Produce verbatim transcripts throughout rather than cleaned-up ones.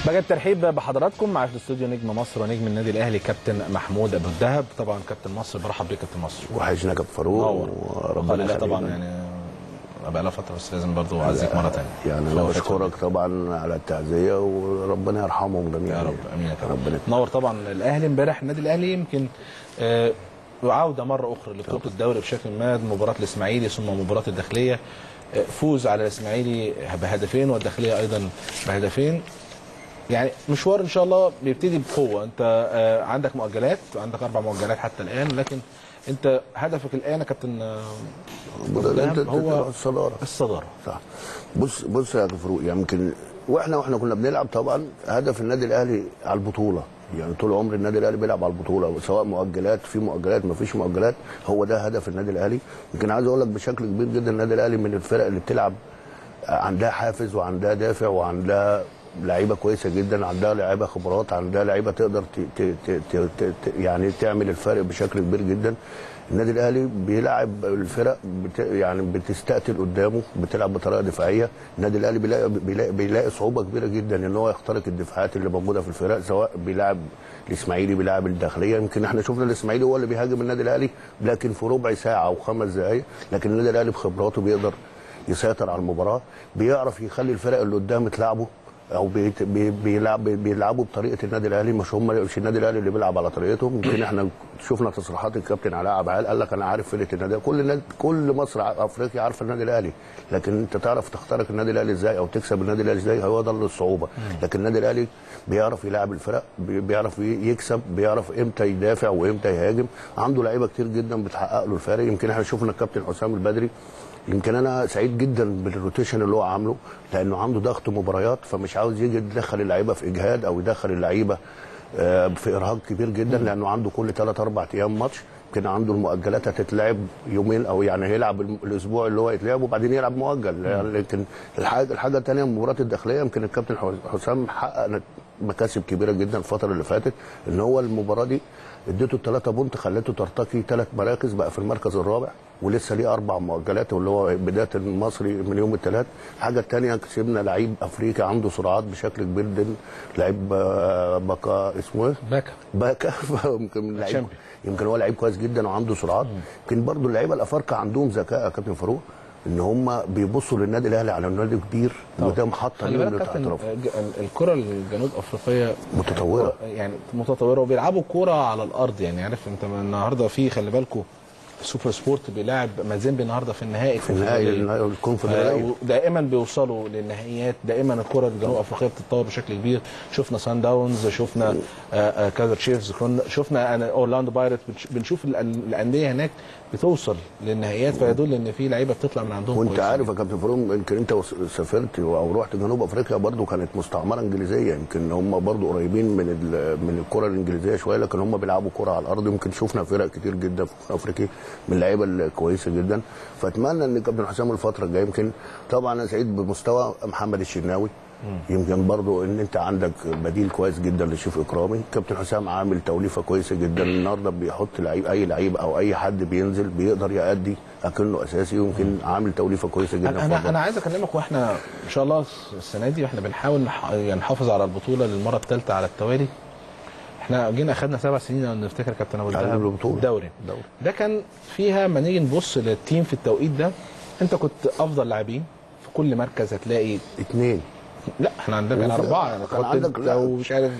بجد الترحيب بحضراتكم. معايا في الاستوديو نجم مصر ونجم النادي الاهلي كابتن محمود ابو الدهب. طبعا كابتن مصر، برحب بيك كابتن مصر. وحشنا كابتن فاروق وربنا يخليك. طبعا يعني بقى لها فتره بس لازم برضه اعزيك مره ثانيه. يعني انا بشكرك طبعا على التعزيه وربنا يرحمهم جميعا يا رب. امين يا رب. نور. طبعا الاهلي امبارح النادي الاهلي يمكن آه عوده مره اخرى لبطوله الدوري بشكل ما، مباراه الاسماعيلي ثم مباراه الداخليه، فوز على الاسماعيلي بهدفين والداخليه ايضا بهدفين. يعني مشوار ان شاء الله بيبتدي بقوه. انت آه عندك مؤجلات، عندك اربع مؤجلات حتى الان، لكن انت هدفك الان يا كابتن هو الصداره. الصداره صح. بص بص يا فاروق، يمكن واحنا واحنا كنا بنلعب طبعا هدف النادي الاهلي على البطوله، يعني طول عمر النادي الاهلي بيلعب على البطوله، سواء مؤجلات في مؤجلات ما فيش مؤجلات، هو ده هدف النادي الاهلي. يمكن عايز اقول لك بشكل كبير جدا النادي الاهلي من الفرق اللي بتلعب عندها حافز وعندها دافع وعندها لعيبه كويسه جدا، عندها لعيبه خبرات، عندها لعيبه تقدر ت ت ت ت يعني تعمل الفرق بشكل كبير جدا. النادي الاهلي بيلعب الفرق بت يعني بتستقتل قدامه، بتلعب بطريقه دفاعيه. النادي الاهلي بيلاقي بيلاقي, بيلاقي صعوبه كبيره جدا ان هو يخترق الدفاعات اللي موجوده في الفرق، سواء بيلعب الاسماعيلي بيلعب الداخليه. يمكن احنا شفنا الاسماعيلي هو اللي بيهاجم النادي الاهلي لكن في ربع ساعه او خمس دقائق، لكن النادي الاهلي بخبراته بيقدر يسيطر على المباراه، بيعرف يخلي الفرق اللي قدام تلعبه او بيلعب بيلعبوا بطريقه النادي الاهلي، مش هم مش النادي الاهلي اللي بيلعب على طريقتهم. يمكن احنا شفنا تصريحات الكابتن علاء عبعال، قال لك انا عارف فرقه النادي، كل النادي كل مصر افريقيا عارفه النادي الاهلي، لكن انت تعرف تخترق النادي الاهلي ازاي او تكسب النادي الاهلي ازاي، هو ده الصعوبه. لكن النادي الاهلي بيعرف يلعب الفرق، بيعرف يكسب، بيعرف امتى يدافع وامتى يهاجم، عنده لعيبه كتير جدا بتحقق له الفارق. يمكن احنا شفنا الكابتن حسام البدري، يمكن انا سعيد جدا بالروتيشن اللي هو عامله، لانه عنده ضغط مباريات، فمش عاوز يجي يدخل اللعيبه في اجهاد او يدخل اللعيبه في ارهاق كبير جدا، لانه عنده كل ثلاث اربع ايام ماتش. يمكن عنده المؤجلات هتتلعب يومين، او يعني هيلعب الاسبوع اللي هو يتلعب وبعدين يلعب مؤجل. يعني لكن الحاجه الحاجه الثانيه مباراه الداخليه، يمكن الكابتن حسام حقق مكاسب كبيره جدا الفتره اللي فاتت، ان هو المباراه دي اديته الثلاثه بونت، خلته ترتقي ثلاث مراكز، بقى في المركز الرابع ولسه ليه اربع مؤجلات واللي هو بدايه المصري من يوم الثلاث. الحاجه الثانيه كسبنا لعيب افريقي عنده سرعات بشكل كبير جدا، لعيب باكا اسمه ايه؟ باكا باكا يمكن لعيب، يمكن هو لعيب كويس جدا وعنده سرعات. يمكن برضه اللعيبه الافارقه عندهم ذكاء يا كابتن فاروق، ان هم بيبصوا للنادي الاهلي على نادي كبير وده محطه ليهم للاحتراف. الكره الجنوب افريقيه متطوره، يعني متطوره وبيلعبوا كوره على الارض. يعني عارف انت النهارده في خلي بالكم سوبر سبورت بيلاعب مازيمبي النهارده في النهائي في النهائي الكونفدراليه، آه دائما بيوصلوا للنهائيات، دائما الكره الجنوب افريقيه بتتطور بشكل كبير. شفنا سان داونز، شفنا آه آه كايزر تشيفز، شفنا اورلاندو بايرت، بنشوف الانديه هناك بتوصل للنهائيات، فيدل ان في لعيبه بتطلع من عندهم. وانت عارف يا كابتن فاروق، يمكن انت سافرت او رحت جنوب افريقيا، برضو كانت مستعمره انجليزيه، يمكن هم برضو قريبين من من الكره الانجليزيه شويه، لكن هم بيلعبوا كره على الارض. يمكن شفنا فرق كتير جدا في افريقيا من اللعيبه الكويسه جدا، فاتمنى ان كابتن حسام الفتره الجايه، يمكن طبعا انا سعيد بمستوى محمد الشناوي، يمكن برضو ان انت عندك بديل كويس جدا لشريف اكرامي. كابتن حسام عامل توليفه كويسه جدا النهارده، بيحط لعيب، اي لعيب او اي حد بينزل بيقدر يأدي اكنه اساسي، ويمكن عامل توليفه كويسه جدا. انا انا عايز اكلمك، واحنا ان شاء الله السنه دي واحنا بنحاول يعني نحافظ على البطوله للمره الثالثه على التوالي. احنا جينا اخذنا سبع سنين لو نفتكر كابتن ابو الدهب الدوري ده كان فيها، ما نيجي نبص للتيم في التوقيت ده، انت كنت افضل لاعبين في كل مركز، هتلاقي اثنين، لا احنا عندنا يعني اربعه، يعني كان عندك ومش عارف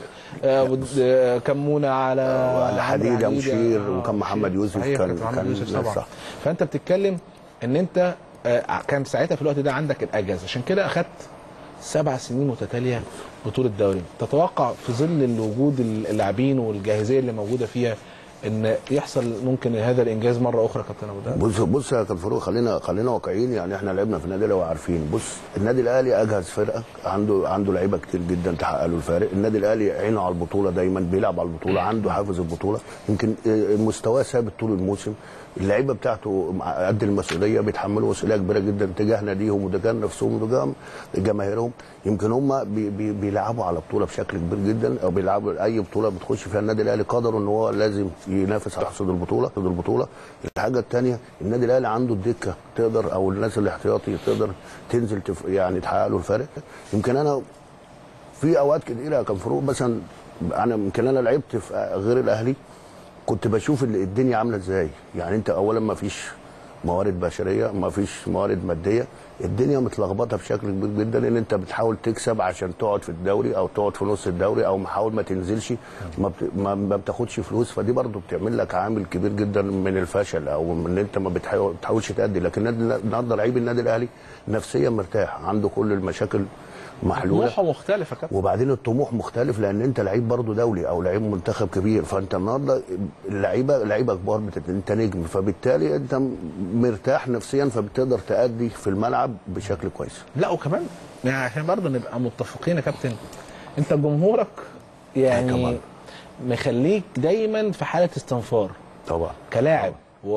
آه كمونه على على حديده وشير، وكان محمد يوسف، كان كان يوسف طبعا. فانت بتتكلم ان انت آه كان ساعتها في الوقت ده عندك الاجازه، عشان كده اخذت سبع سنين متتاليه بطوله دوري. تتوقع في ظل وجود اللاعبين والجاهزيه اللي موجوده فيها ان يحصل ممكن هذا الانجاز مره اخرى كابتن ابو دهب؟ بص بص يا كابتن فاروق، خلينا خلينا واقعيين. يعني احنا لعبنا في النادي الاهلي وعارفين، بص النادي الاهلي اجهز فرقه، عنده عنده لعيبه كتير جدا تحقق له الفارق. النادي الاهلي عينه على البطوله، دايما بيلعب على البطوله، عنده حافز البطوله، يمكن مستواه ثابت طول الموسم. اللعيبه بتاعته قد المسؤوليه، بيتحملوا مسؤوليه كبيره جدا تجاه ناديهم وتجاه نفسهم وتجاه جماهيرهم. يمكن هم بي بي بيلعبوا على بطوله بشكل كبير جدا، او بيلعبوا اي بطوله بتخش فيها النادي الاهلي قدروا ان هو لازم ينافس على حصول البطوله حصول البطوله. الحاجه الثانيه النادي الاهلي عنده الدكه تقدر، او الناس الاحتياطي تقدر تنزل تف يعني تحقق له الفارق. يمكن انا في اوقات كتيره كان فاروق مثلا، انا يمكن انا لعبت في غير الاهلي كنت بشوف الدنيا عامله ازاي. يعني انت اولا ما فيش موارد بشريه، ما فيش موارد ماديه، الدنيا متلخبطه بشكل كبير جدا، ان انت بتحاول تكسب عشان تقعد في الدوري او تقعد في نص الدوري او محاول ما تنزلش، ما, بت... ما, ما بتاخدش فلوس، فدي برضو بتعمل لك عامل كبير جدا من الفشل او من ان انت ما بتحاول... بتحاولش تأدي. لكن النهارده لعيب النادي الاهلي نفسيا مرتاح، عنده كل المشاكل محلوله، طموحه مختلفه كابتن، وبعدين الطموح مختلف لان انت لعيب برضه دولي او لعيب منتخب كبير، فانت النهارده اللعيبه لعيبه كبار، بتت... انت نجم، فبالتالي انت مرتاح نفسيا فبتقدر تأدي في الملعب بشكل كويس. لا وكمان يعني عشان برضه نبقى متفقين يا كابتن، انت جمهورك يعني مخليك دايما في حاله استنفار طبعا كلاعب،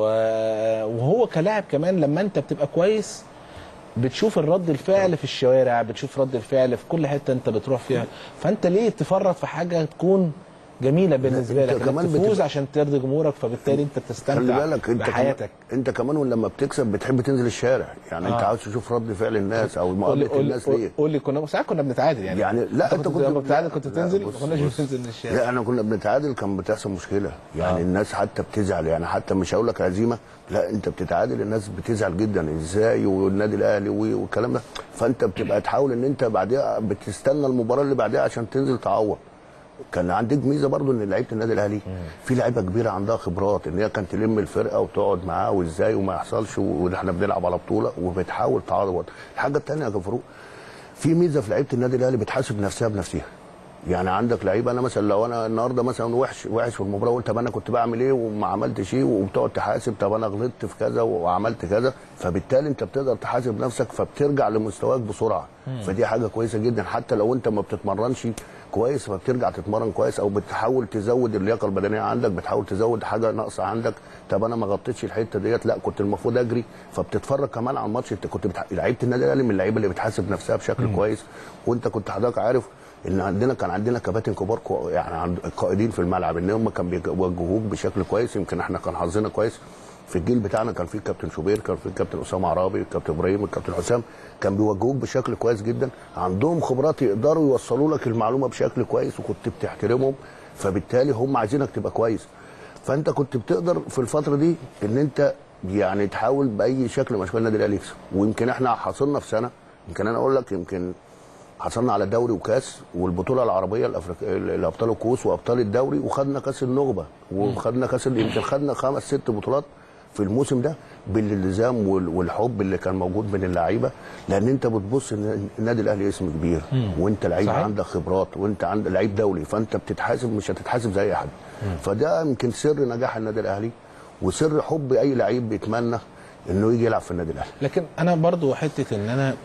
وهو كلاعب كمان لما انت بتبقى كويس بتشوف الرد الفعل في الشوارع، بتشوف رد الفعل في كل حته انت بتروح فيها، فانت ليه تفرط في حاجه تكون جميله بالنسبه لك؟ كمان تفوز بتبقى... عشان ترضي جمهورك، فبالتالي انت بتستمتع انت بحياتك. كمان انت كمان لما بتكسب بتحب تنزل الشارع، يعني آه. انت عاوز تشوف رد فعل الناس او مقابله الناس ليه. قول لي كنا ساعات كنا بنتعادل يعني يعني لا انت كنت لما بتتعادل كنت بتنزل، ما كناش بننزل الشارع. لا احنا كنا بنتعادل كان بتحصل مشكله، يعني آه. الناس حتى بتزعل، يعني حتى مش هقول لك هزيمه، لا انت بتتعادل الناس بتزعل جدا، ازاي والنادي الاهلي والكلام ده، فانت بتبقى تحاول ان انت بعدها بتستنى المباراه اللي بعدها عشان تنزل تعوض. كان عندك ميزه برضو ان لعيبه النادي الاهلي في لعيبه كبيره عندها خبرات ان هي كانت تلم الفرقه وتقعد معاه وازاي وما يحصلش واحنا بنلعب على بطوله وبتحاول تعوض. الحاجه الثانيه يا فاروق، في ميزه في لعيبه النادي الاهلي بتحاسب نفسها بنفسها. يعني عندك لعيبه، انا مثلا لو انا النهارده مثلا وحش وحش في المباراه وقلت طب انا كنت بعمل ايه وما عملتش ايه، وبتقعد تحاسب طب انا غلطت في كذا وعملت كذا، فبالتالي انت بتقدر تحاسب نفسك فبترجع لمستواك بسرعه. مم. فدي حاجه كويسه جدا، حتى لو انت ما بتتمرنش كويس فبترجع تتمرن كويس، او بتحاول تزود اللياقه البدنيه عندك، بتحاول تزود حاجه ناقصه عندك، طب انا ما غطيتش الحته ديت، لا كنت المفروض اجري، فبتتفرج كمان على الماتش. انت كنت بتح... لعيبه النادي الاهلي من اللعيبه اللي بتحاسب نفسها بشكل مم. كويس، وانت كنت حضرتك عارف ان عندنا كان عندنا كباتن كبار كو يعني عند القائدين في الملعب ان هم كانوا بيوجهوك بشكل كويس. يمكن احنا كان حظنا كويس في الجيل بتاعنا، كان في الكابتن شوبير، كان في الكابتن اسامه عرابي، الكابتن ابراهيم، الكابتن حسام، كان بيوجهوك بشكل كويس جدا، عندهم خبرات يقدروا يوصلوا لك المعلومه بشكل كويس، وكنت بتحترمهم، فبالتالي هم عايزينك تبقى كويس. فانت كنت بتقدر في الفتره دي ان انت يعني تحاول باي شكل من اشكال النادي الاهلي يكسب. ويمكن احنا حصلنا في سنه، يمكن انا اقول لك، يمكن حصلنا على دوري وكاس والبطوله العربيه الافريقيه الابطال الكؤوس وابطال الدوري، وخدنا كاس النخبه وخدنا كاس، يمكن خدنا خمس ست بطولات في الموسم ده بالالتزام والحب اللي كان موجود بين اللعيبه، لان انت بتبص ان النادي الاهلي اسم كبير وانت لعيب عندك خبرات وانت عندك لعيب دولي، فانت بتتحاسب مش هتتحاسب زي اي حد. فده يمكن سر نجاح النادي الاهلي وسر حب اي لعيب بيتمنى انه يجي يلعب في النادي الاهلي. لكن انا برضو حته ان انا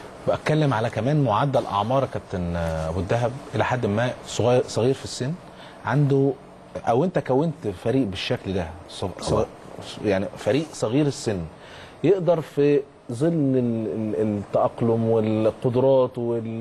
بتكلم على كمان معدل اعمار كابتن ابو الدهب الى حد ما صغير صغير في السن، عنده او انت كونت فريق بالشكل ده صغير يعني فريق صغير السن يقدر في ظل التأقلم والقدرات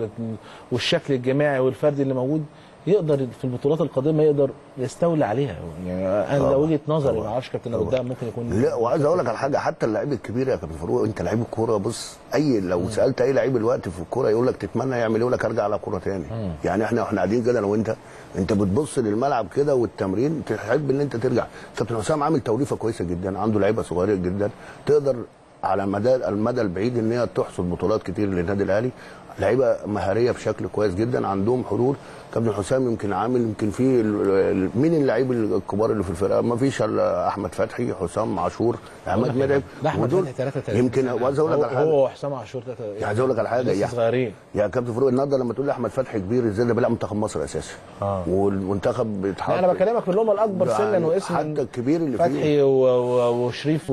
والشكل الجماعي والفردي اللي موجود يقدر في البطولات القادمه يقدر يستولي عليها. يعني انا ده وجهه نظري، ما اعرفش كابتن ابو الدهب ممكن يكون. لا وعايز اقول لك على حاجه، حتى اللعيب الكبير يا كابتن فاروق، انت لعيب الكوره بص، اي لو مم. سالت اي لعيب دلوقتي في الكوره يقول لك تتمنى يعمل ايه، يقول لك ارجع العب كوره تاني. مم. يعني احنا واحنا قاعدين كده انا وانت، انت بتبص للملعب كده والتمرين تحب ان انت ترجع. كابتن حسام عامل توليفه كويسه جدا، عنده لعيبه صغيره جدا تقدر على مدى المدى البعيد ان هي تحصد بطولات كتير للنادي الاهلي، لعيبه مهاريه بشكل كويس جدا، عندهم حلول. كابتن حسام يمكن عامل يمكن في مين اللعيب الكبار اللي في الفرقه؟ ما فيش الا احمد فتحي، حسام عاشور، عماد مرعب، احمد فتحي ثلاثة ثلاثة يمكن. وعايز اقول لك على حاجه، هو وحسام عاشور ثلاثة يعني عايز اقول لك على حاجه لسه صغيرين يا كابتن فاروق. النهارده لما تقول لي احمد فتحي كبير ازاي، ده بيلعب منتخب مصر اساسا اه والمنتخب بيتحط. انا بكلمك من اللي هم الاكبر سنا واسم حتى الكبير اللي فيه فتحي وشريف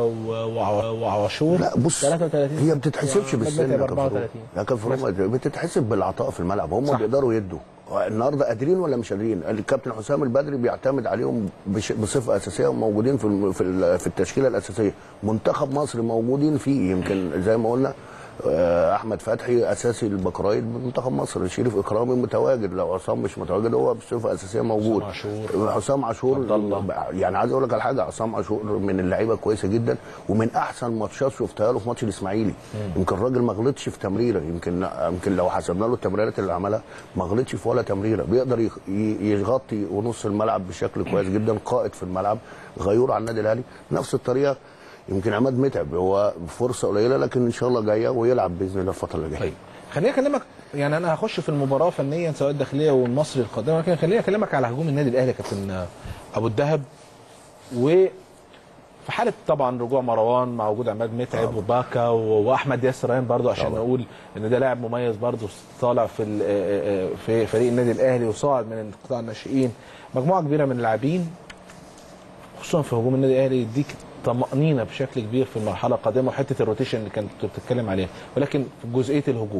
وعاشور. لا بص ثلاثة وثلاثين هي ما بتتحسبش بالسن يا كابتن فاروق، بتتحسب بالعطاء في الملعب، هم بيقدروا يدوا. النهارده قادرين ولا مش قادرين؟ الكابتن حسام البدري بيعتمد عليهم بصفه اساسيه وموجودين في في في التشكيله الاساسيه. منتخب مصر موجودين فيه، يمكن زي ما قلنا احمد فتحي اساسي البكرايد بمنتخب مصر، شريف اكرامي متواجد، لو عصام مش متواجد هو بصفه اساسيه موجود. حسام عاشور يعني عايز اقول لك على حاجه، حسام عاشور من اللعيبه كويسه جدا، ومن احسن ماتشات شفتها له في ماتش الاسماعيلي. يمكن الراجل ما غلطش في تمريره، يمكن يمكن لو حسبنا له التمريرات اللي عملها ما غلطش في ولا تمريره، بيقدر يغطي ونص الملعب بشكل كويس جدا، قائد في الملعب، غيور على النادي الاهلي. نفس الطريقه يمكن عماد متعب هو فرصه قليله لكن ان شاء الله جايه ويلعب باذن الله الفتره اللي جايه. طيب خليني اكلمك، يعني انا هخش في المباراه فنيا سواء الداخليه والمصري القادمه، لكن خليني اكلمك على هجوم النادي الاهلي يا كابتن ابو الدهب. وفي حاله طبعا رجوع مروان مع وجود عماد متعب آه. وباكا واحمد ياسر ريان برضه، عشان طبعا نقول ان ده لاعب مميز برضه طالع في في فريق النادي الاهلي وصاعد من قطاع الناشئين. مجموعه كبيره من اللاعبين خصوصا في هجوم النادي الاهلي يديك طمأنينة بشكل كبير في المرحله القادمه، وحته الروتيشن اللي كنت بتتكلم عليها، ولكن في جزئيه الهجوم.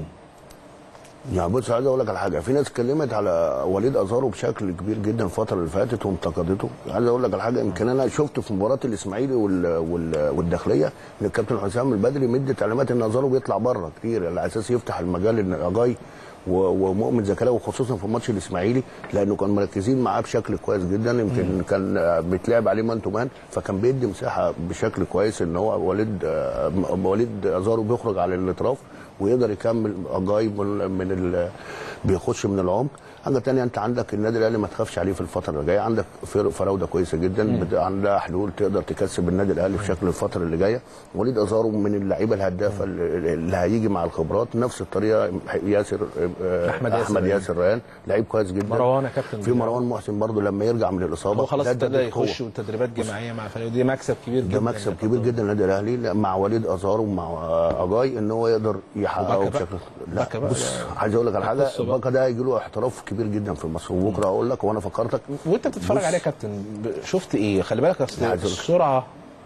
يعني بص عايز اقول لك على حاجه، في ناس اتكلمت على وليد ازارو بشكل كبير جدا الفتره اللي فاتت وانتقدته. عايز اقول لك على حاجه، يمكن انا شفت في مباراه الاسماعيلي والداخليه ان الكابتن حسام البدري مدي تعليمات ان ازارو بيطلع بره كتير على اساس يفتح المجال ان اجاي ومؤمن زكريا، وخصوصا في ماتش الاسماعيلي لانه كانوا مركزين معاه بشكل كويس جدا. يمكن مم. كان بيتلعب عليه مان تو مان، فكان بيدي مساحه بشكل كويس ان هو وليد وليد ازارو بيخرج على الاطراف ويقدر يكمل اجاي من ال... بيخش من العمق. حاجه ثانيه، انت عندك النادي الاهلي ما تخافش عليه في الفتره اللي جايه، عندك فراوده كويسه جدا مم. عندها حلول تقدر تكسب النادي الاهلي بشكل الفتره اللي جايه. وليد ازارو من اللعيبه الهدافه اللي هيجي مع الخبرات. نفس الطريقه ياسر احمد, أحمد ياسر, ياسر ريان لعيب كويس جدا. مروان يا كابتن، في مروان محسن برضه لما يرجع من الاصابه هو خلاص ابتدى يخش تدريبات جماعيه مع فريق، دي مكسب كبير جدا، ده مكسب كبير جدا للنادي الاهلي مع وليد ازارو ومع اجاي ان هو يقدر يحققه بشكل. لا بص عايز اقول لك على حاجه، باكا ده هيجي له احتراف كبير جدا في مصر، وبكره اقول لك وانا فكرتك. وانت بتتفرج عليه يا كابتن شفت ايه؟ خلي بالك السرعه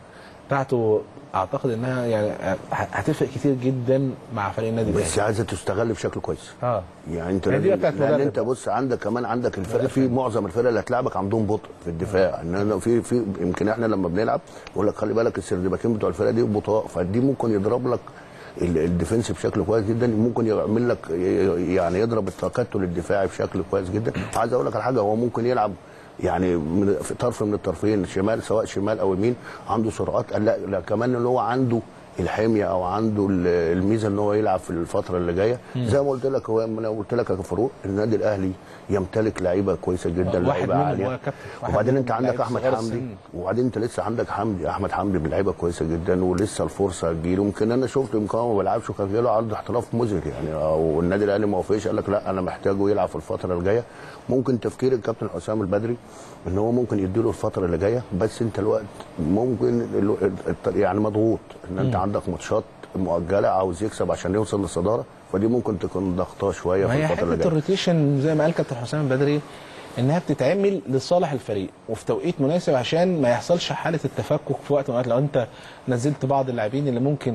بتاعته اعتقد انها يعني هتفرق كتير جدا مع فريق النادي الاهلي، بس عايزه تستغل بشكل كويس. اه يعني انت لان انت بص عندك كمان عندك الفرق، في معظم الفرق اللي هتلعبك عندهم بطء في الدفاع. ان في في يمكن احنا لما بنلعب يقول لك خلي بالك السردباكين بتوع الفرقه دي بطاء، فدي ممكن يضرب لك الديفنس بشكل كويس جدا، ممكن يعمل لك يعني يضرب التكتل الدفاعي بشكل كويس جدا. عايز اقول لك على حاجه، هو ممكن يلعب يعني من في طرف من الطرفين، شمال سواء شمال او يمين، عنده سرعات. لا, لا كمان ان هو عنده الحميه او عنده الميزه ان هو يلعب في الفتره اللي جايه. زي ما قلت لك، هو انا قلت لك يا فاروق النادي الاهلي يمتلك لعيبه كويسه جدا، لعيبه عاليه. وبعدين انت عندك احمد حمدي، وبعدين انت لسه عندك حمدي احمد حمدي من لعيبه كويسه جدا، ولسه الفرصه تجيله. يمكن انا شفت يمكن هو ما بيلعبش وكان جاله عرض احتراف مذهل يعني، والنادي الاهلي ما وافقش، قال لك لا انا محتاجه يلعب في الفتره الجايه. ممكن تفكير الكابتن حسام البدري ان هو ممكن يديله الفتره اللي جايه، بس انت الوقت ممكن يعني مضغوط ان انت م. عندك ماتشات مؤجله عاوز يكسب عشان يوصل للصداره، فدي ممكن تكون ضغطه شويه في الفتره اللي جايه. الروتيشن زي ما قال كابتن حسام البدري انها بتتعمل لصالح الفريق وفي توقيت مناسب عشان ما يحصلش حاله التفكك في وقت من لو انت نزلت بعض اللاعبين اللي ممكن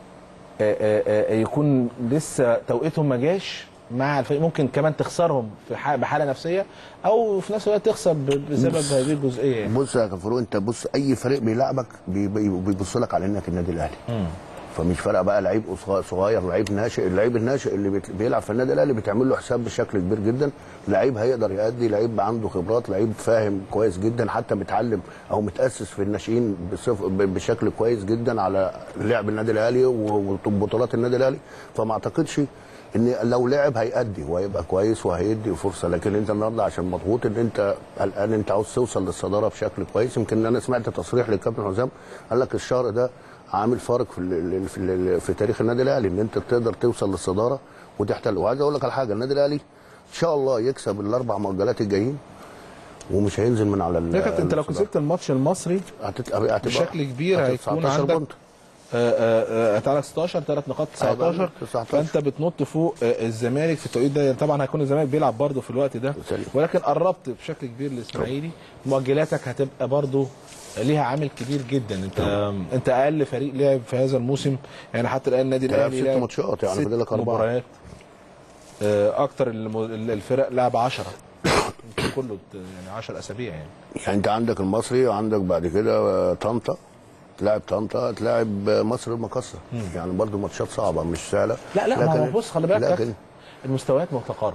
يكون لسه توقيتهم ما جاش مع الفريق، ممكن كمان تخسرهم في بحاله نفسيه او في نفس الوقت تخسر بسبب هذه الجزئيه يعني. بص يا كفرو، انت بص اي فريق بيلعبك بيبص لك على انك النادي الاهلي، فمش فارقه بقى لعيب صغير لعيب ناشئ. اللعيب الناشئ اللي بيلعب في النادي الاهلي بتعمل له حساب بشكل كبير جدا، لعيب هيقدر يأدي، لعيب عنده خبرات، لعيب فاهم كويس جدا، حتى متعلم او متاسس في الناشئين بشكل كويس جدا على لعب النادي الاهلي وبطولات النادي الاهلي. فما اعتقدش ان لو لعب هيأدي وهيبقى كويس وهيدي فرصه. لكن انت النهارده عشان مضغوط ان انت قلقان انت عاوز توصل للصداره بشكل كويس. يمكن انا سمعت تصريح للكابتن حسام قال لك الشهر ده عامل فارق في في, في تاريخ النادي الاهلي ان انت تقدر توصل للصداره وتحتل. وعايز اقول لك على حاجه، النادي الاهلي ان شاء الله يكسب الاربع مؤجلات الجايين ومش هينزل من على ال. انت لو كسبت الماتش المصري هتبقى بشكل كبير هيكون عندك هتعلق ستاشر ثلاث نقاط تسعتاشر، فانت بتنط فوق الزمالك في التوقيت ده. طبعا هيكون الزمالك بيلعب برضه في الوقت ده، ولكن قربت بشكل كبير للاسماعيلي. مؤجلاتك هتبقى برضه ليها عامل كبير جدا. انت طبعا. انت اقل فريق لعب في هذا الموسم يعني، حتى الان النادي الاهلي لعب ست ماتشات يعني فاضل لك اربعه مباريات، اكتر الفرق لعب عشرة كله يعني عشر اسابيع يعني. يعني انت عندك المصري وعندك بعد كده طنطا هتلاعب طنطا، هتلاعب مصر المقاصه، يعني برضو ماتشات صعبه مش سهله. لا لا ما هو بص خلي بالك لكن المستويات متقاربه.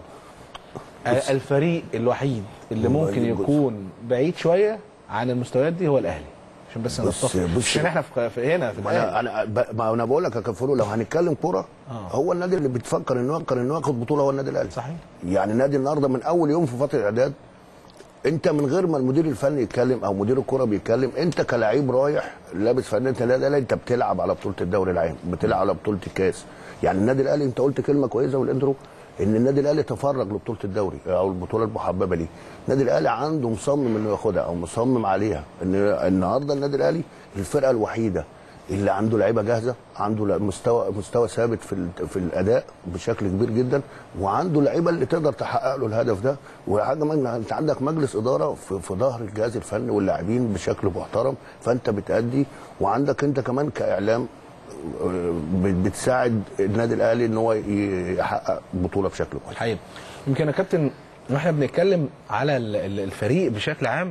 الفريق الوحيد اللي ممكن يكون بعيد شويه عن المستويات دي هو الاهلي، عشان بس نتفق، عشان احنا في هنا في انا انا ما انا بقول لك يا كفرو، لو هنتكلم كوره آه. هو النادي اللي بتفكر انه يفكر انه ياخد بطوله هو النادي الاهلي. صحيح. يعني النادي النهارده من اول يوم في فتره الاعداد، انت من غير ما المدير الفني يتكلم او مدير الكوره بيتكلم، انت كلاعب رايح لابس فنانه النادي الاهلي، انت بتلعب على بطوله الدوري العام، بتلعب على بطوله الكاس. يعني النادي الاهلي انت قلت كلمه كويسه والانترو، ان النادي الاهلي تفرغ لبطوله الدوري او البطوله المحببه ليه. النادي الاهلي عنده مصمم انه ياخدها او مصمم عليها. ان النهارده النادي الاهلي الفرقه الوحيده اللي عنده لعيبه جاهزه، عنده مستوى مستوى ثابت في في الاداء بشكل كبير جدا، وعنده لعيبه اللي تقدر تحقق له الهدف ده. وحاجه ما انت عندك مجلس اداره في, في ظهر الجهاز الفني واللاعبين بشكل محترم، فانت بتأدي. وعندك انت كمان كاعلام بتساعد النادي الاهلي ان هو يحقق بطوله بشكل كويس. حقيقي. يمكن يا كابتن واحنا بنتكلم على الفريق بشكل عام،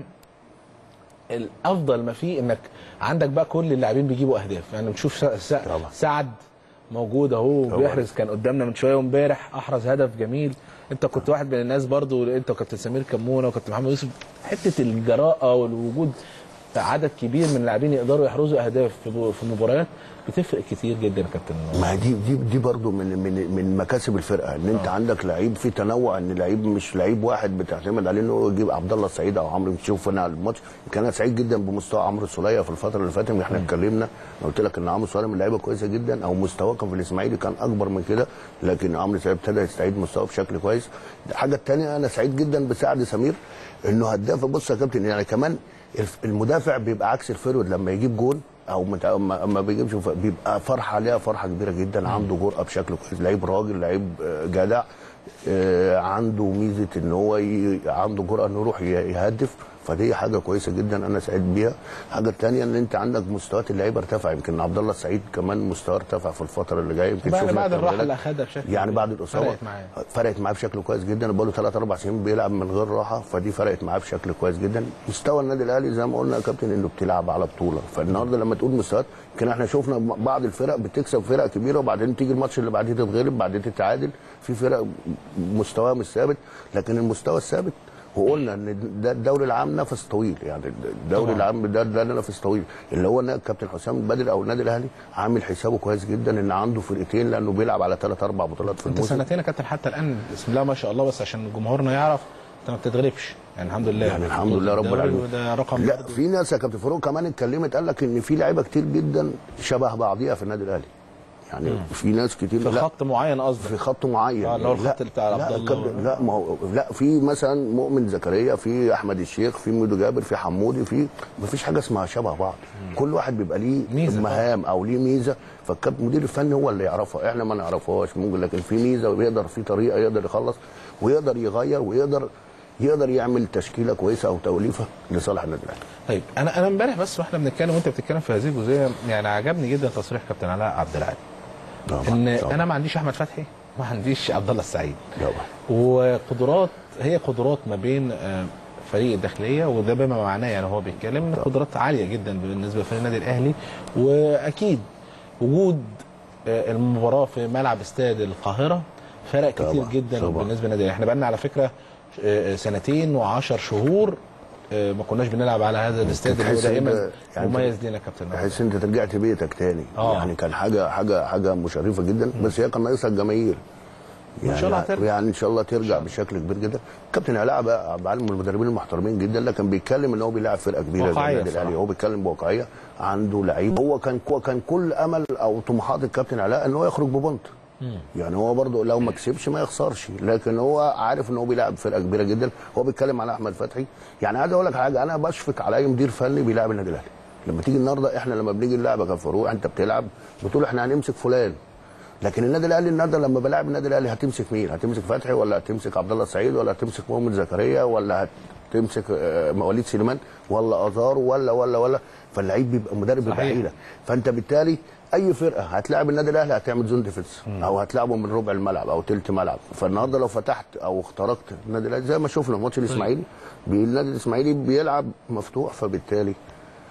الافضل ما فيه انك عندك بقى كل اللاعبين بيجيبوا اهداف. يعني بنشوف سعد موجود اهو بيحرز، كان قدامنا من شويه وامبارح احرز هدف جميل. انت كنت واحد من الناس برضو، انت وكابتن سمير كمونه وكابتن محمد يوسف، حته الجراءه والوجود عدد كبير من اللاعبين يقدروا يحرزوا اهداف في مباريات بتفرق كتير جدا يا كابتن. ما دي دي دي برضه من من من مكاسب الفرقه، ان انت آه. عندك لعيب في تنوع، ان لعيب مش لعيب واحد بتعتمد عليه انه يجيب عبد الله السعيد او عمرو. تشوف انا الماتش كان انا سعيد جدا بمستوى عمرو السوليه في الفتره اللي فاتت. احنا اتكلمنا قلت لك ان عمرو السوليه من لعيبه كويسه جدا، او مستواه كان في الاسماعيلي كان اكبر من كده، لكن عمرو السوليه ابتدى يستعيد مستواه بشكل كويس. الحاجه الثانيه انا سعيد جدا بسعد سمير انه هداف. بص يا كابتن، يعني كمان المدافع بيبقى عكس الفيرود، لما يجيب جول او اما بيجيبش بيبقى فرحه عليها، فرحه كبيره جدا. عنده جرأه بشكل كويس، لعيب راجل، لعيب جدع، عنده ميزه ان هو عنده جرأه انه يروح يهدف، فدي حاجه كويسه جدا انا سعيد بيها. الحاجه الثانيه ان انت عندك مستويات اللعيبه ارتفع، يمكن عبد الله السعيد كمان مستواه ارتفع في الفتره اللي جايه. يمكن بعد, بعد الراحه اللي اخذها بشكل يعني بعد الاصابه فرقت معاه فرقت معاه بشكل كويس جدا. بقى له ثلاث اربع سنين بيلعب من غير راحه، فدي فرقت معاه بشكل كويس جدا. مستوى النادي الاهلي زي ما قلنا يا كابتن انه بتلعب على بطوله، فالنهارده لما تقول مستويات، يمكن احنا شفنا بعض الفرق بتكسب فرق كبيره وبعدين تيجي الماتش اللي بعديه تتغلب، بعدين تتعادل. في فرق مستواها مش ثابت، لكن المستوى الثابت وقلنا ان ده الدوري العام نفس طويل. يعني الدوري طبعا. العام ده ده نفس طويل، اللي هو الكابتن حسام البدري او النادي الاهلي عامل حسابه كويس جدا ان عنده فرقتين، لانه بيلعب على ثلاث اربع بطولات في الموسم. انت سنتين يا كابتن حتى الان بسم الله ما شاء الله، بس عشان جمهورنا يعرف انت ما بتتغلبش يعني الحمد لله. يعني الحمد لله رب العالمين. وده رقم لا في ناس يا كابتن فاروق كمان اتكلمت قال لك ان في لعيبه كتير جدا شبه بعضيها في النادي الاهلي. يعني مم. في ناس كتير في خط معين قصدك؟ في خط معين اه اللي هو الخط اللي بتاع عبد الله. لا ما هو لا، في مثلا مؤمن زكريا، في احمد الشيخ، في ميدو جابر، في حمودي، في ما فيش حاجه اسمها شبه بعض. مم. كل واحد بيبقى ليه مهام او ليه ميزه، فالكابتن المدير الفني هو اللي يعرفها، احنا ما نعرفهاش ممكن، لكن في ميزه ويقدر في طريقه يقدر يخلص ويقدر يغير ويقدر يقدر يعمل تشكيله كويسه او توليفه لصالح النادي الاهلي. طيب انا انا امبارح بس واحنا بنتكلم وانت بتتكلم في هذه الجزئيه، يعني عجبني جدا تصريح كابتن علاء عبد العال ان طبعا. انا ما عنديش احمد فتحي، ما عنديش عبد الله السعيد، وقدرات هي قدرات ما بين فريق الداخليه، وده بما معناه يعني هو بيتكلم ان قدرات عاليه جدا بالنسبه لفريق النادي الاهلي. واكيد وجود المباراه في ملعب استاد القاهره فرق كتير طبعا. جدا طبعا. بالنسبه للنادي. احنا بقى لنا على فكره سنتين وعشر شهور ما كناش بنلعب على هذا الاستاد اللي هو دائما يعني مميز لنا كابتن. تحس انت رجعت بيتك تاني. آه. يعني كان حاجه حاجه حاجه مشرفه جدا، بس هي كان ناقصها الجماهير. يعني ان شاء الله هترجع، يعني ان شاء الله ترجع بشكل كبير جدا. كابتن علاء بقى بعلم المدربين المحترمين جدا، لكن بيتكلم ان هو بيلاعب فرقه كبيره زي النادي الاهلي، هو بيتكلم بواقعيه، عنده لعيب. هو كان كان كل امل او طموحات الكابتن علاء ان هو يخرج ببونت. يعني هو برضه لو ما كسبش ما يخسرش، لكن هو عارف ان هو بيلعب فرقه كبيره جدا. هو بيتكلم على احمد فتحي، يعني عايز اقول لك حاجه، انا بشفق على اي مدير فني بيلاعب النادي الاهلي. لما تيجي النهارده احنا لما بنيجي نلعبك يا فاروق انت بتلعب بتقول احنا هنمسك فلان، لكن النادي الاهلي النهارده لما بلاعب النادي الاهلي هتمسك مين؟ هتمسك فتحي ولا هتمسك عبد الله السعيد ولا هتمسك مؤمن زكريا ولا هتمسك وليد سليمان ولا ازار ولا ولا ولا فاللعيب بيبقى مدرب بيبقى حيله. فانت بالتالي اي فرقه هتلاعب النادي الاهلي هتعمل زون ديفنس او هتلاعبه من ربع الملعب او ثلث ملعب. فالنهارده لو فتحت او اخترقت النادي الاهلي زي ما شفنا ماتش الاسماعيلي، النادي الاسماعيلي بيلعب مفتوح، فبالتالي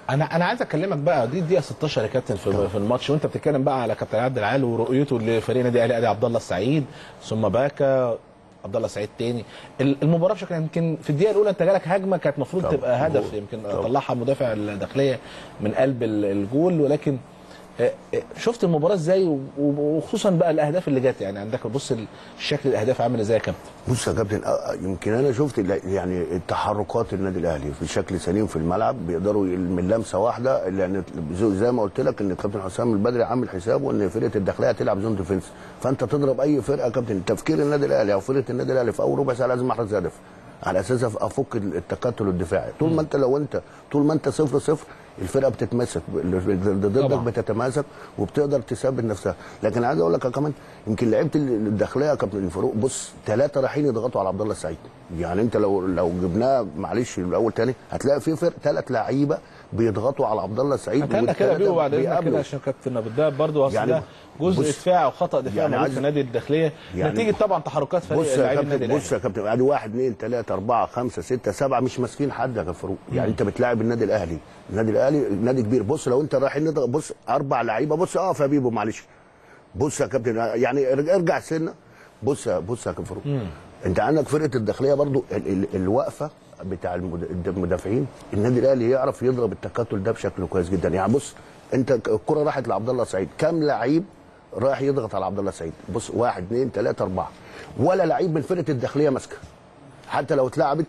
انا انا عايز اكلمك بقى، دي الدقيقه ستاشر يا كابتن في, في الماتش، وانت بتتكلم بقى على كابتن عبد العال ورؤيته لفريق نادي الاهلي، ادي عبد الله السعيد ثم باكا عبد الله السعيد تاني. المباراه بشكل يمكن في الدقيقه الاولى انت جالك هجمه كانت المفروض تبقى هدف، يمكن طلعها مدافع الداخليه من قلب الجول، ولكن شفت المباراه ازاي وخصوصا بقى الاهداف اللي جت؟ يعني عندك بص الشكل الاهداف عامل ازاي يا كابتن؟ بص يا كابتن، يمكن انا شفت يعني التحركات النادي الاهلي في شكل سليم في الملعب، بيقدروا من لمسه واحده، لان زي ما قلت لك ان الكابتن حسام البدري عامل حسابه ان فرقه الداخليه هتلعب زون ديفنس، فانت تضرب اي فرقه يا كابتن، تفكير النادي الاهلي او فرقه النادي الاهلي في اول ربع ساعه لازم احرز هدف على اساس افك التكتل الدفاعي. طول ما انت لو انت طول ما انت صفر صفر الفرقه بتتمسك ضدك، بتتماسك وبتقدر تثبت نفسها. لكن عايز اقول لك كمان يمكن لعيبه الداخليه يا كابتن الفاروق، بص ثلاثه رايحين يضغطوا على عبد الله السعيد، يعني انت لو لو جبناه معلش الاول تاني هتلاقي في فرق ثلاث لعيبه بيضغطوا على عبد الله السعيد. هتلاقي كده بيقولوا بعد اذنك كده عشان كابتن ابو الدهب برضه اصل يعني ده جزء دفاع وخطا دفاع يعني موجود في نادي الداخليه يعني نتيجه طبعا تحركات فريق لاعبي النادي الاهلي. بص يا كابتن، ادي واحد اثنين ثلاثه اربعه خمسه سته سبعه مش ماسكين حد يا فاروق، يعني انت بتلاعب النادي الاهلي، النادي الاهلي نادي كبير. بص لو انت رايحين نضغط، بص اربع لعيبه، بص اقف يا بيبو معلش، بص يا كابتن يعني ارجع سنه، بص بص يا كابتن فاروق، انت عندك فرقه الداخليه برضو الوقفه بتاع المدافعين، النادي الاهلي يعرف يضرب التكتل ده بشكل كويس جدا. يعني بص انت الكره راحت لعبد الله السعيد، كام لعيب رايح يضغط على عبد الله السعيد؟ بص واحد اثنين ثلاثه اربعه، ولا لعيب من فرقه الداخليه ماسكه، حتى لو اتلعبت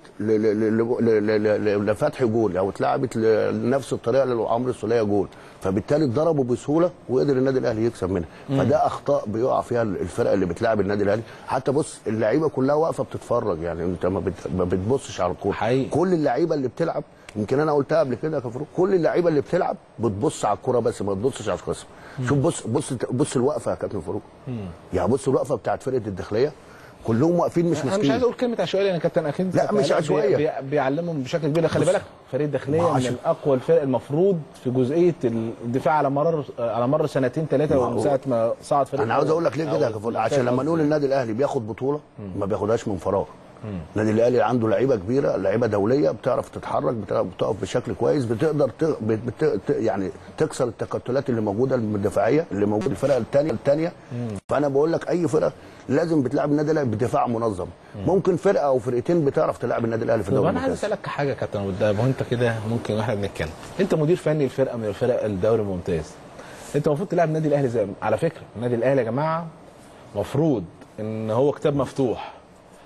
لفتحي جول او اتلعبت لنفس الطريقه لعمرو السوليه جول، فبالتالي اتضربوا بسهوله وقدر النادي الاهلي يكسب منها. فده اخطاء بيقع فيها الفرق اللي بتلاعب النادي الاهلي. حتى بص اللعيبه كلها واقفه بتتفرج، يعني انت ما بتبصش على الكوره، كل اللعيبه اللي بتلعب، يمكن انا قلتها قبل كده يا كفروق، كل اللعيبه اللي بتلعب بتبص على الكوره بس ما بتبصش على الخصم. شوف بص بص بص الوقفه يا كابتن فاروق، يعني بص الوقفه بتاعت فرقه الداخليه كلهم واقفين مش ماسكين. انا مش عايز اقول كلمه عشوائيه لان كابتن اكيد لا مش عشوائيه، بي بيعلمهم بشكل كبير. خلي بالك فريق الداخليه من اقوى الفرق المفروض في جزئيه الدفاع على مر على مر سنتين ثلاثه من ساعه ما صعد فريق. انا عاوز اقول لك ليه كده يا كفول، عشان لما نقول النادي الاهلي بياخد بطوله ما بياخدهاش من فراغ. النادي الاهلي عنده لعيبه كبيره، لعيبه دوليه بتعرف تتحرك، بتقف بشكل كويس، بتقدر ت... بت... بت... يعني تكسر التكتلات اللي موجوده الدفاعيه اللي موجوده الفرق الثانيه الثانيه. فانا بقول لك اي فرقه لازم بتلعب النادي الاهلي بدفاع منظم. ممكن فرقه او فرقتين بتعرف تلعب النادي الاهلي في الدوري. طب انا عايز اسالك حاجه يا كابتن وداد، وانت كده ممكن واحنا بنتكلم، انت مدير فني الفرقه من الفرق الدوري الممتاز، انت المفروض تلعب النادي الاهلي زي على فكره النادي الاهلي يا جماعه المفروض ان هو كتاب مفتوح،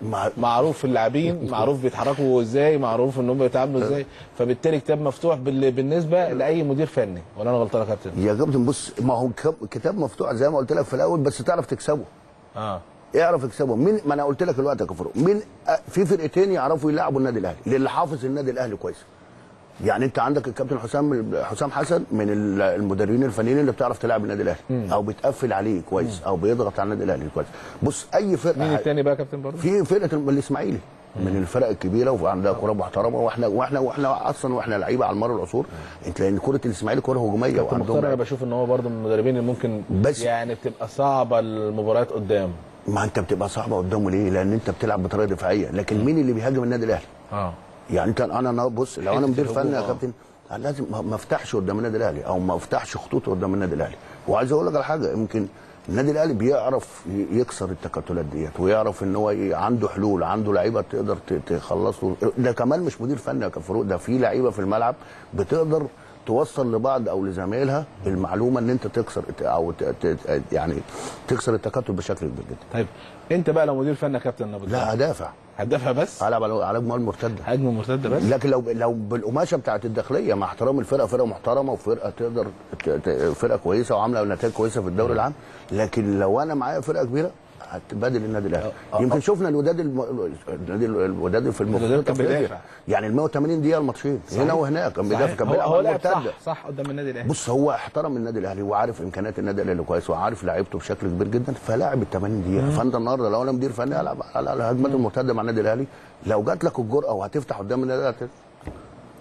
معروف اللاعبين، معروف بيتحركوا ازاي، معروف ان هم بيتعاملوا ازاي، فبالتالي كتاب مفتوح بالنسبه لاي مدير فني. ولا انا غلطان يا كابتن؟ يا كابتن بص، ما هو كتاب مفتوح زي ما قلت لك في الاول، بس تعرف تكسبه. اه اعرف تكسبه. مين؟ ما انا قلت لك دلوقتي يا كفر، مين في فرقتين يعرفوا يلعبوا النادي الاهلي، للي حافظ النادي الاهلي كويس. يعني انت عندك الكابتن حسام حسام حسن من المدربين الفنيين اللي بتعرف تلعب النادي الاهلي او بتقفل عليه كويس او بيضغط على النادي الاهلي كويس. بص اي فرقه. مين الثاني بقى يا كابتن برضه؟ في فرقه الاسماعيلي من الفرق الكبيره وعندها كره محترمه، واحنا واحنا واحنا اصلا واحنا لعيبه على مر العصور. انت لان كره الاسماعيلي كره هجوميه وعندهم. انا بشوف ان هو برضه من المدربين اللي ممكن بس يعني بتبقى صعبه المباريات قدام. ما انت بتبقى صعبه قدامه ليه؟ لان انت بتلعب بطريقه دفاعيه، لكن مين اللي بيهاجم النادي الاهلي؟ اه يعني انت انا بص لو انا مدير فني يا كابتن لازم ما افتحش قدام النادي الاهلي او ما افتحش خطوط قدام النادي الاهلي. وعايز اقول لك على حاجه، يمكن النادي الاهلي بيعرف يكسر التكتلات ديت، ويعرف ان هو عنده حلول، عنده لعيبه تقدر تخلص له. ده كمان مش مدير فني يا كفروق، ده في لعيبه في الملعب بتقدر توصل لبعض او لزمايلها المعلومه ان انت تكسر او يعني تكسر التكتل بشكل كبير جدا. طيب انت بقى لو مدير فني يا كابتن ابو لا هدافع. هدافع بس؟ هلعب على هجمه مرتده. هجمه مرتده بس؟ لكن لو لو بالقماشه بتاعت الداخليه، مع احترام الفرقه، فرقه محترمه وفرقه تقدر فرقه كويسه وعامله نتائج كويسه في الدوري العام، لكن لو انا معايا فرقه كبيره هتبادل النادي الاهلي. يمكن شفنا الوداد الم... النادي الوداد في المفروض يعني ال مية وتمانين دقيقه الماتشين هنا وهناك كان بيدافع، كان بيلعب على المرتده. صح صح قدام النادي الاهلي. بص هو احترم النادي الاهلي وعارف امكانيات النادي الاهلي كويس وعارف لعيبته بشكل كبير جدا، فلاعب ال تمانين دقيقه. فانت النهارده لو انا مدير فني العب على الهجمات المرتده مع النادي الاهلي، لو جات لك الجرأه وهتفتح قدام النادي الاهلي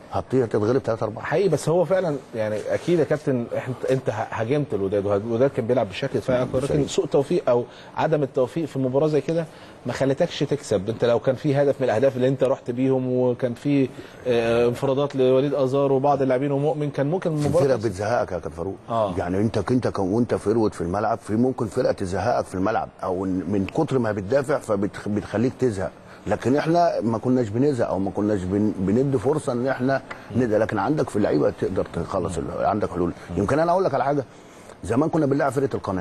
هتطير تتغلب ثلاثة أربعة حقيقي. بس هو فعلا يعني اكيد يا كابتن انت انت هاجمت الوداد، والوداد كان بيلعب بشكل دفاعي اكتر، لكن سوء توفيق او عدم التوفيق في مباراه زي كده ما خلتكش تكسب. انت لو كان في هدف من الاهداف اللي انت رحت بيهم وكان في انفرادات لوليد ازار وبعض اللاعبين ومؤمن، كان ممكن المباراه فرقه بتزهقك يا كابتن فاروق. آه. يعني انت انت وانت فروت في الملعب، في ممكن فرقه تزهقك في الملعب، او من كتر ما بتدافع فبتخليك تزهق. لكن احنا ما كناش بنزهق او ما كناش بن... بندي فرصه ان احنا ندى، لكن عندك في اللعيبه تقدر تخلص، عندك حلول. يمكن انا اقول لك على حاجه، زمان كنا بنلاعب فرقه القناه،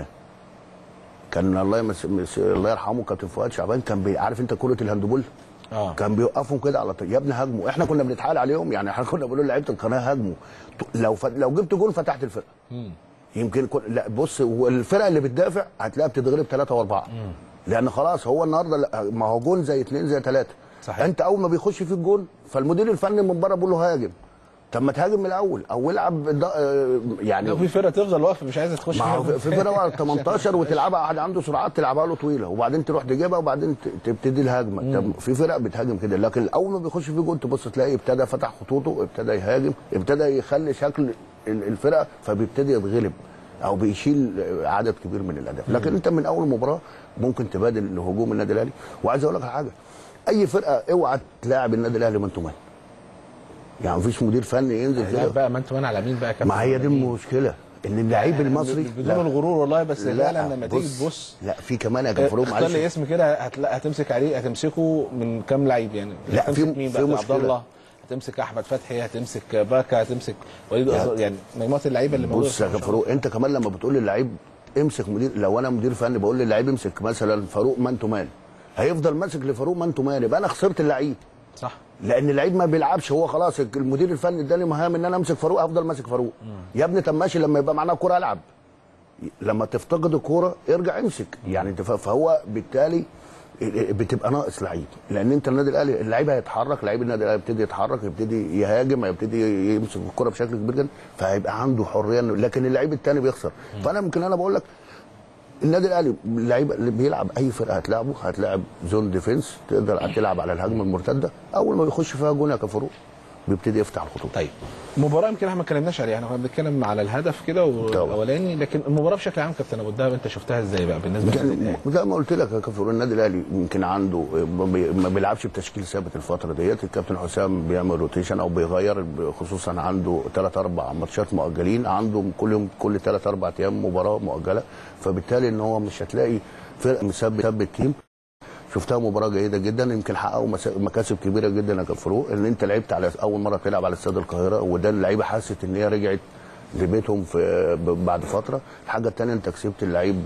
كان الله يمس... الله يرحمه كابتن فؤاد شعبان، كان بي... عارف انت كره الهاندبول؟ اه كان بيوقفهم كده على طول، يا ابني هاجموا. احنا كنا بنتحايل عليهم، يعني احنا كنا بنقول لعيبه القناه هاجموا، لو ف... لو جبت جول فتحت الفرقه. مم. يمكن كل... لا بص، والفرقه اللي بتدافع هتلاقيها بتتغلب ثلاثه واربعه، لان خلاص هو النهارده ما هو جون زي اثنين زي ثلاثه. صحيح. انت اول ما بيخش فيك جون فالمدير الفني من بره بيقول له هاجم. طب ما تهاجم من الاول او العب يعني. لو في فرقه تفضل واقفه مش عايزه تخش فيها، في فرقه ثمانية عشر وتلعبها واحد عنده سرعات تلعبها له طويله وبعدين تروح تجيبها وبعدين تبتدي الهجمه. طب في فرق بتهاجم كده، لكن اول ما بيخش فيه جول تبص تلاقي ابتدى فتح خطوطه، ابتدى يهاجم، ابتدى يخلي شكل الفرقه فبيبتدي يتغلب او بيشيل عدد كبير من الاهداف. لكن انت من اول مباراه ممكن تبادل هجوم النادي الاهلي. وعايز اقول لك على حاجه، اي فرقه اوعى تلاعب النادي الاهلي مان تو مان، يعني مفيش مدير فني ينزل كده بقى مان تو مان على مين بقى يا كابتن؟ ما هي دي المشكله، ان اللعيب المصري بدون الغرور والله، بس فعلا لما تيجي تبص لا في كمان يا كابتن معلش، اختار لي اسم كده هتمسك عليه، هتمسكه من كام لعيب يعني؟ لا في مين بقى؟ عبد الله، هتمسك احمد فتحي، هتمسك باكا، هتمسك وليد ازار، يعني مجموعه اللعيبه اللي موجوده. بص يا فاروق، انت كمان لما بتقول للعيب امسك مدير، لو انا مدير فني بقول للعيب امسك مثلا فاروق مان تو مان، هيفضل ماسك لفاروق مان تو مان، يبقى انا خسرت اللعيب. صح، لان اللعيب ما بيلعبش، هو خلاص المدير الفني اداني مهام ان انا امسك فاروق، هفضل ماسك فاروق. يا ابني طب ماشي، لما يبقى معانا كوره العب، لما تفتقد الكوره ارجع امسك، يعني فهو بالتالي بتبقى ناقص لعيب، لان انت النادي الاهلي اللعيب هيتحرك، لعيب النادي الاهلي يبتدي يتحرك، يبتدي يهاجم، يبتدي يمسك الكوره بشكل كبير جدا، فهيبقى عنده حريه، لكن اللعيب الثاني بيخسر. فانا يمكن انا بقول لك النادي الاهلي اللعيبه اللي بيلعب اي فرقه هتلعبه، هتلعب زون ديفنس، تقدر تلعب على الهجمه المرتده، اول ما بيخش فيها جون يا كفروق بيبتدي يفتح الخطوط. طيب مباراه يمكن احنا ما اتكلمناش عليها، احنا كنا بنتكلم على الهدف كده والاولاني، لكن المباراه بشكل عام كابتن ابو الدهب انت شفتها ازاي بقى بالنسبه للنادي؟ زي ما قلت لك يا كابتن، النادي الاهلي يمكن عنده ما بيلعبش بتشكيل ثابت الفتره ديت، الكابتن حسام بيعمل روتيشن او بيغير، خصوصا عنده ثلاث اربع ماتشات مؤجلين، عنده كل يوم كل ثلاث اربع ايام مباراه مؤجله، فبالتالي ان هو مش هتلاقي فرقه مثبت تيم. شفتها مباراه جيده جدا، يمكن حققوا مكاسب كبيره جدا يا كفروق، ان انت لعبت على اول مره تلعب على استاد القاهره، وده اللعيبه حست ان هي رجعت لبيتهم في بعد فتره. الحاجه الثانيه انت كسبت اللعيب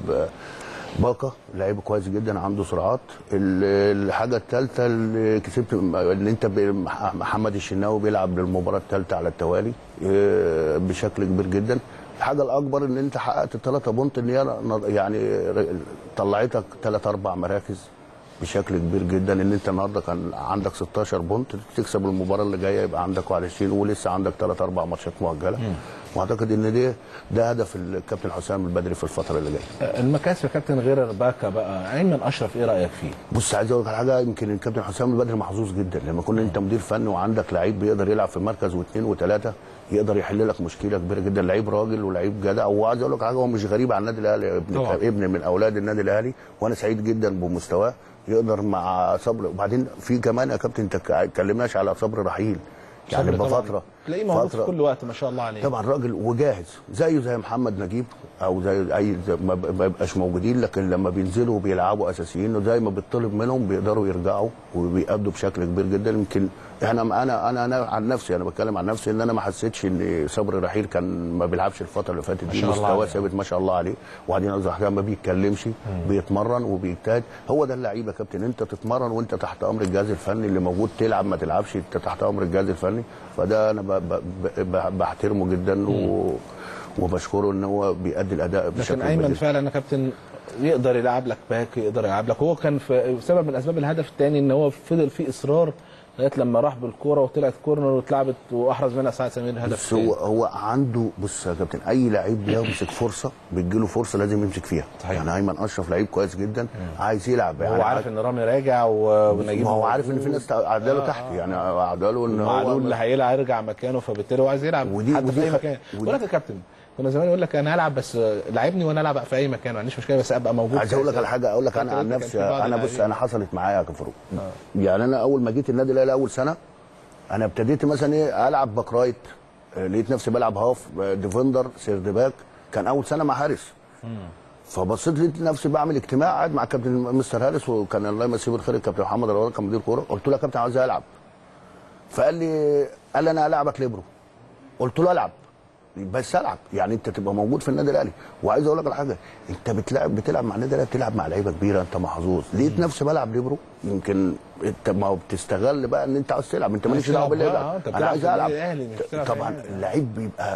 باكا، لعيب كويس جدا عنده سرعات. الحاجه الثالثه اللي كسبت ان انت محمد الشناوي بيلعب للمباراه الثالثه على التوالي بشكل كبير جدا. الحاجه الاكبر ان انت حققت الثلاثه بونت، ان هي يعني طلعتك ثلاث اربع مراكز بشكل كبير جدا، ان انت النهارده كان عندك ستاشر بونت، تكسب المباراه اللي جايه يبقى عندك واحد وعشرين، ولسه عندك ثلاث اربع ماتشات مؤجله. واعتقد ان دي ده هدف الكابتن حسام البدري في الفتره اللي جايه. المكاسب يا كابتن غير باكا بقى، ايمن اشرف ايه رايك فيه؟ بص عايز اقول لك على حاجه، يمكن الكابتن حسام البدري محظوظ جدا لما كنا انت مدير فني وعندك لعيب بيقدر يلعب في مركز واثنين وثلاثه، يقدر يحل لك مشكله كبيره جدا، لعيب راجل ولعيب جدع. وعايز اقول لك حاجه، هو مش غريب على النادي الاهلي، ابن ابن من اولاد النادي الاهلي، وانا سعيد جدا بمستواه، يقدر مع صبر. وبعدين في كمان يا كابتن انت اتكلمناش على صبر رحيل، يعني بفتره تلاقيه موجود في كل وقت ما شاء الله عليه، طبعا راجل وجاهز زيه زي محمد نجيب او زي اي زي ما بيبقاش موجودين، لكن لما بينزلوا وبيلعبوا اساسيين وزي ما بيطلب منهم بيقدروا يرجعوا وبيأدوا بشكل كبير جدا. يمكن احنا انا انا انا عن نفسي، انا بتكلم عن نفسي، ان انا ما حسيتش ان صبري رحيل كان ما بيلعبش الفتره اللي فاتت دي، مستواه ثابت ما شاء الله عليه. وبعدين ما بيتكلمش، بيتمرن وبيجتهد. هو ده اللعيب يا كابتن، انت تتمرن وانت تحت امر الجهاز الفني اللي موجود، تلعب ما تلعبش انت تحت امر الجهاز الفني. فده انا ب ب ب بحترمه جدا و وبشكره ان هو بيأدي الاداء بشكل لكن ايمن فعلا يا كابتن يقدر يلعب لك باك، يقدر يلعب لك. هو كان في سبب من اسباب الهدف الثاني ان هو فضل فيه اصرار لغايه لما راح بالكوره وطلعت كورنر واتلعبت واحرز منها سعد سمير هدف. بس هو هو عنده، بص يا كابتن، اي لعيب بيمسك فرصه بتجيله فرصه لازم يمسك فيها. صحيح. يعني ايمن اشرف لعيب كويس جدا، مم. عايز يلعب، يعني هو عارف ان رامي راجع ونجيب، هو عارف ان في ناس عداله آه تحت آه. يعني عداله ان هو اللي هيلعب يرجع مكانه، فبالتالي هو عايز يلعب ودي حتى ودي في اي مكان. بقول لك يا كابتن، كنا زمان يقول لك انا هلعب بس لعبني وانا العب في اي مكان، ما عنديش مشكله بس ابقى موجود. عايز اقول لك على حاجه، اقول لك انا عن نفسي، انا بص انا حصلت معايا يا كفروق. آه. يعني انا اول ما جيت النادي الاهلي اول سنه، انا ابتديت مثلا ايه العب باك رايت، لقيت نفسي بلعب هاف ديفندر سيرد باك، كان اول سنه مع هارس. مم. فبصيت لقيت نفسي بعمل اجتماع قاعد مع كابتن مستر هارس، وكان الله يمسيه بالخير الكابتن محمد الرواد كان مدير كوره. قلت له يا كابتن عاوز العب، فقال لي قال لي انا هلعبك ليبرو. قلت له العب بس العب، يعني انت تبقى موجود في النادي الاهلي. وعايز اقول لك على حاجه، انت بتلعب بتلعب مع النادي الاهلي، بتلعب مع لعيبه كبيره، انت محظوظ. لقيت نفسي بلعب ليبرو، يمكن انت ما بتستغل بقى ان انت عاوز تلعب، انت مالكش دعوه باللعب، انا عايز العب. طبعا اللعيب بيبقى،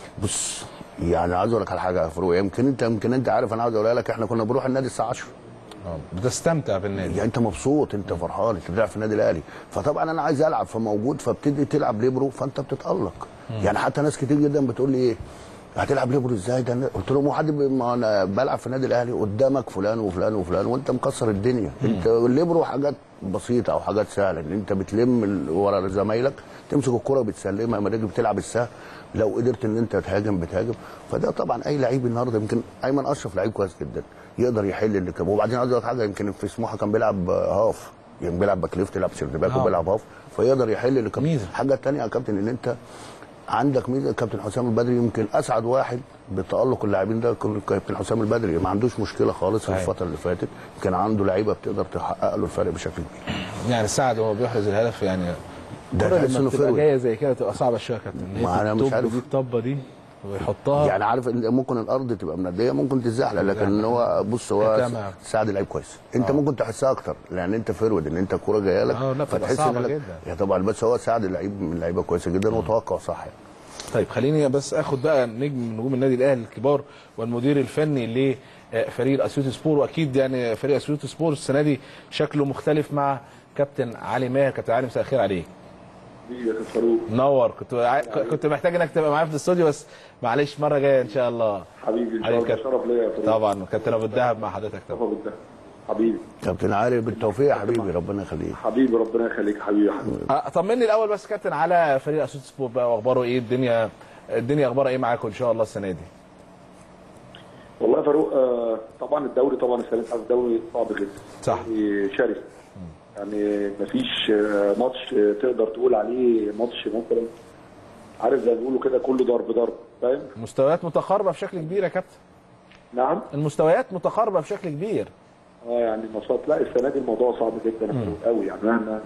بص يعني عايز اقول لك على حاجه يا فاروق، يمكن انت يمكن انت عارف انا عاوز اقولها لك، احنا كنا بنروح النادي الساعه عشرة، اه بتستمتع بالنادي، يعني انت مبسوط، انت فرحان، انت بتلعب في النادي الاهلي. فطبعا انا عايز العب، فموجود، فبتدي تلعب ليبرو، فانت بتتالق. يعني حتى ناس كتير جدا بتقول لي ايه هتلعب ليبرو ازاي ده؟ قلت لهم حد ما انا بلعب في النادي الاهلي قدامك فلان وفلان وفلان وانت مكسر الدنيا. مم. انت الليبرو حاجات بسيطه او حاجات سهله، ان انت بتلم ورا زمايلك، تمسك الكره وبتسلمها، لما تيجي بتلعب السهم، لو قدرت ان انت تهاجم بتهاجم. فده طبعا اي لعيب النهارده، يمكن ايمن اشرف لعيب كويس جدا يقدر يحل اللي كان. وبعدين عايز اقول لك حاجه، يمكن في سموحه كان بيلعب هاف، يعني بيلعب باك ليفت، يلعب سيرد باك وبيلعب هاف، فيقدر يحل اللي كان. حاجه ثانيه يا كابتن، ان انت عندك ميزه، كابتن حسام البدري يمكن اسعد واحد بتالق اللاعبين ده كابتن حسام البدري، ما عندوش مشكله خالص في الفتره اللي فاتت، كان عنده لعيبه بتقدر تحقق له الفرق بشكل كبير. يعني سعد وهو بيحرز الهدف، يعني ده لما بتبقى جايه زي كده تبقى صعبه شويه يا كابتن، ما انا مش عارف دي الطبه دي ويحطها، يعني عارف ممكن الارض تبقى منديه، ممكن تتزحلق، لكن هو بص هو سعد لعيب كويس، انت آه. ممكن تحسها اكتر لان انت فرود، ان انت الكوره جايه لك آه فتحس ان يا طبعا، بس هو سعد لعيب من لعيبه كويسه جدا وتوقع صح يعني. طيب خليني بس اخد بقى نجم من نجوم النادي الاهلي الكبار والمدير الفني لفريق اسيوطي سبور، واكيد يعني فريق اسيوطي سبور السنه دي شكله مختلف مع كابتن علي ماهر. كابتن علي مساء الخير عليك. يا فاروق نور، كنت ع... كنت محتاج انك تبقى معايا في الاستوديو، بس معلش مره جايه ان شاء الله. حبيبي ان شاء الله، شرف ليا يا فاروق. طبعا كابتن ابو الدهب مع حضرتك طبعا. حبيبي كابتن علي بالتوفيق يا حبيبي، ربنا يخليك. حبيبي ربنا يخليك حبيبي يا حبيبي. طمني الاول بس كابتن على فريق اسيوطي سبور بقى، واخباره ايه؟ الدنيا الدنيا اخبارها ايه معاكم ان شاء الله السنه دي؟ والله يا فاروق آه طبعا الدوري طبعا السنه دي الدوري صعب جدا، صح، شرس، يعني مفيش آه ماتش آه تقدر تقول عليه ماتش مثلا عارف زي ما بيقولوا كده كله ضرب ضرب، فاهم؟ مستويات متقاربه بشكل كبير يا كابتن. نعم، المستويات متقاربه بشكل كبير. اه يعني الماتشات، لا السنه دي الموضوع صعب جدا يا فاروق قوي، يعني مهما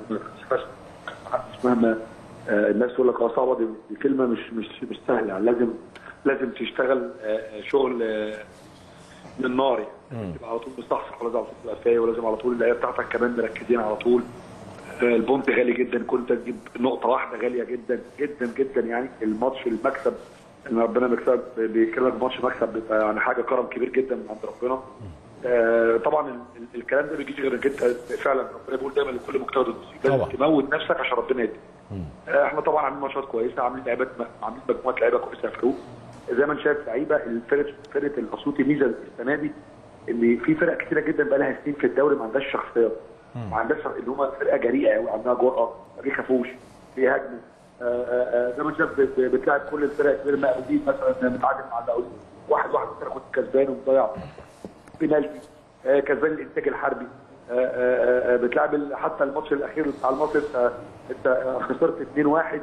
مهما آه الناس تقول لك اه صعبه، دي, دي كلمه مش مش مش سهله، يعني لازم لازم تشتغل آه شغل آه من نار، يعني تبقى على طول مستحصر، ولازم على طول تبقى فايق، ولازم على طول اللعيبه بتاعتك كمان مركزين على طول. آه البونت غالي جدا، كنت تجيب نقطه واحده غاليه جدا جدا جدا، يعني الماتش المكسب ان ربنا بيكسب بيكلمك ماتش مكسب بيبقى يعني حاجه كرم كبير جدا من عند ربنا. آه طبعا الكلام ده ما بيجيش غير انك انت فعلا ربنا بيقول دايما لكل مجتهد نصيب، لازم تموت نفسك عشان ربنا يديك. آه احنا طبعا عاملين ماتشات كويسه، عاملين لعيبه، عاملين مجموعه لعيبه كويسه يا فاروق، زي ما انت شايف لعيبه الفرقه فرقه الاسيوطي ميزه السنه دي ان في فرق كتيره جدا بقى لها سنين في الدوري ما عندهاش شخصيات، ما عندهاش اللي هم فرقه جريئه قوي، عندها جرأه، ما بيخافوش، بيهاجموا. زي ما انت شايف بتلاعب كل الفرق كبير، المقاولين مثلا متعادل مع المقاولين واحد واحد، انت كنت كسبان ومضيع بنالتي، كسبان الانتاج الحربي، بتلعب حتى الماتش الاخير بتاع المصري انت خسرت اتنين واحد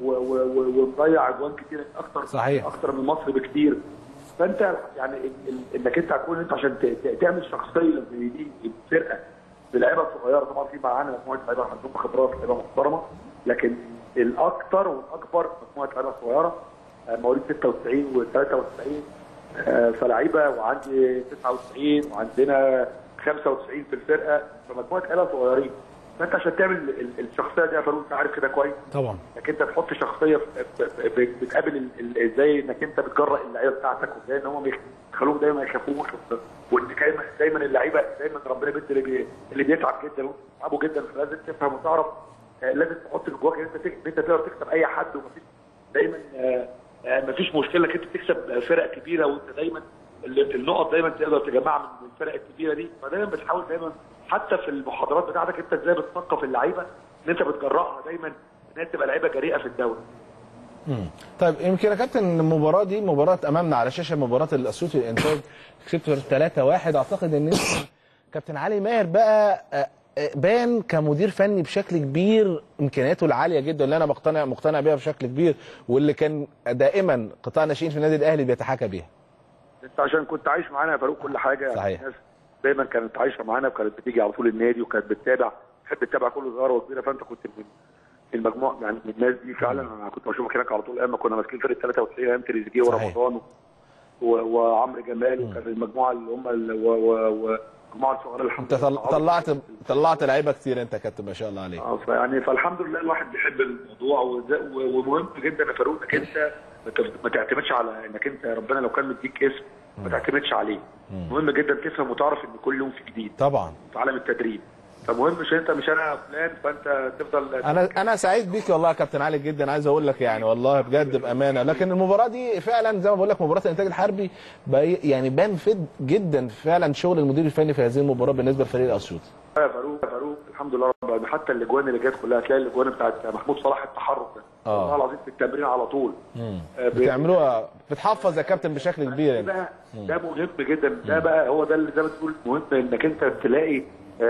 ومضيع اجوان كتير اكتر، صحيح، اكتر من المصري بكتير. فانت يعني انك انت هتكون انت عشان تعمل شخصيه زي دي الفرقه بلعيبه صغيره، طبعا في معانا مجموعه لعيبه عندهم خبرات، لعيبه محترمه، لكن الاكثر والاكبر مجموعه لعيبه صغيره مواليد ستة وتسعين وثلاثة وتسعين، فلعيبه، وعندي تسعة وتسعين وعندنا خمسة وتسعين في الفرقه، فمجموعه لعيبه صغيرين. فانت عشان تعمل الشخصيه دي يا فاروق انت عارف كده كويس طبعا، انك انت تحط شخصيه بتقابل ازاي انك انت بتجرأ اللعيبه بتاعتك، وازاي ان هم تخلوهم دايما ما يخافوش، وان دايما اللعيبه دايما ربنا بيدي اللي, بي... اللي بيتعب جدا وبيتعبوا جدا، فلازم تفهم وتعرف آه لازم تحط جواك ان انت تك... انت تقدر تكسب اي حد، ومفيش دايما آه آه مفيش مشكله انك انت تكسب فرق كبيره، وانت دايما النقط دايما تقدر تجمعها من الفرق الكبيره دي. فدايما بتحاول دايما حتى في المحاضرات بتاعتك انت ازاي بتثقف اللعيبه ان انت بتجرأها دايما ان هي تبقى لعيبه جريئه في الدوري. امم طيب يمكن يا كابتن المباراه دي مباراه امامنا على شاشه مباراه الاسيوطي الانتاج كسبت ثلاثة واحد. اعتقد ان كابتن علي ماهر بقى بان كمدير فني بشكل كبير، امكانياته العاليه جدا اللي انا مقتنع مقتنع بيها بشكل كبير، واللي كان دائما قطاع الناشئين في النادي الاهلي بيتحاكى بيها. انت عشان كنت عايش معانا يا فاروق كل حاجه. صحيح. الناس دايما كانت عايشه معانا وكانت بتيجي على طول النادي وكانت بتتابع، تحب تتابع كل صغيره وكبيره، فانت كنت من المجموعه يعني من الناس دي فعلا. انا كنت بشوفك هناك على طول ايام ما كنا ماسكين فرقه ثلاثة وتسعين ايام تريزيجيه ورمضان وعمرو جمال، وكان المجموعه اللي هم ومجموعه الصغيره الحمد لله. انت طلعت طلعت لعيبه كتير انت كابتن ما شاء الله عليك. اه فيعني فالحمد لله الواحد بيحب الموضوع، ومهم جدا يا فاروق انك انت ما تعتمدش على انك انت ربنا لو كان مديك اسم ما تعتمدش عليه. مهم جدا تفهم وتعرف ان كل يوم في جديد طبعا في عالم التدريب. فمهم مش انت مش انا فلان فانت تفضل. انا انا سعيد بيك والله يا كابتن علي جدا، عايز اقول لك يعني والله بجد بامانه. لكن المباراه دي فعلا زي ما بقول لك مباراه الانتاج الحربي يعني بان فيد جدا فعلا شغل المدير الفني في هذه المباراه بالنسبه لفريق الاسيوطي. يا فاروق يا فاروق الحمد لله رب العالمين، حتى الاجوان اللي جت كلها هتلاقي الاجوان بتاعت محمود صلاح التحرك ده والله العظيم في التمرين على طول آه بتعملوها بتحفظ يا كابتن بشكل كبير يعني. ده ده مهم جدا. ده بقى هو ده اللي زي ما تقول مهم انك انت تلاقي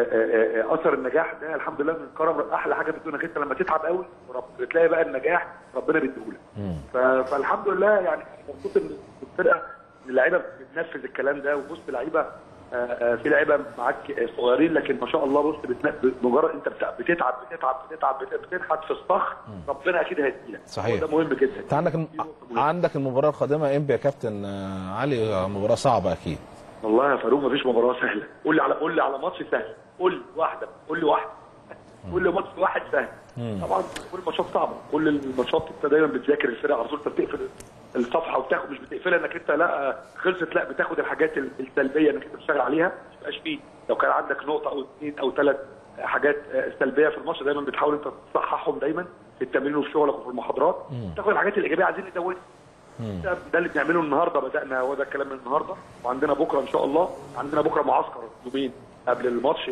اثر النجاح ده. الحمد لله من كرم احلى حاجه بتكون انك انت لما تتعب قوي بتلاقي بقى النجاح ربنا بيديهولك. فالحمد لله يعني مبسوط ان الفرقه اللعيبه بتنفذ الكلام ده. وبص لعيبه في لعيبه معاك صغيرين لكن ما شاء الله بص مجرد انت بتتعب بتتعب بتتعب بتنحت في الصخر ربنا اكيد هيديلك. صحيح. ده مهم جدا. انت عندك عندك المباراه القادمه امبي يا كابتن علي، مباراه صعبه اكيد. والله يا فاروق مفيش مباراه سهله. قول لي على قول لي على ماتش سهل، قول لي واحده، قول لي واحده، قول لي ماتش واحد سهل. مم. طبعا كل الماتشات صعبه، كل الماتشات انت دايما بتذاكر الفرقه على طول، انت بتقفل الصفحه وبتاخد مش بتقفلها انك انت لا خلصت، لا بتاخد الحاجات السلبيه انك انت بتشتغل عليها. ما يبقاش فيه لو كان عندك نقطه او اثنين او ثلاث حاجات سلبيه في الماتش دايما بتحاول انت تصححهم دايما في التمرين وفي شغلك وفي المحاضرات. تاخد الحاجات الايجابيه عايزين نزودها. ده, ده اللي بنعمله النهارده، بدانا هو ده الكلام من النهارده. وعندنا بكره ان شاء الله عندنا بكره معسكر يومين قبل الماتش.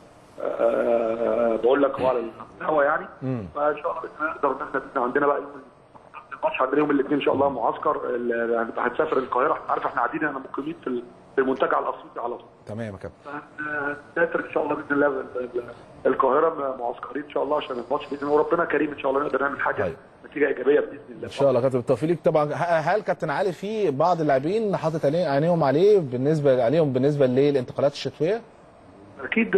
أه بقول لك هو على الهوا يعني. فان شاء الله نقدر احنا عندنا بقى يوم الماتش عندنا يوم الاثنين ان شاء الله معسكر. هنسافر القاهره، عارف احنا قاعدين انا مقيمين في في المنتجع الاسيوطي على طول. تمام يا كابتن. هنسافر ان شاء الله باذن الله القاهره معسكرين ان شاء الله عشان الماتش باذن الله، وربنا كريم ان شاء الله نقدر نعمل حاجه نتيجه ايجابيه باذن الله ان شاء الله. كابتن بالتوفيق ليك طبعا. هل كابتن علي في بعض اللاعبين حاطط عينيهم عليه بالنسبه عليهم بالنسبه للانتقالات الشتويه؟ اكيد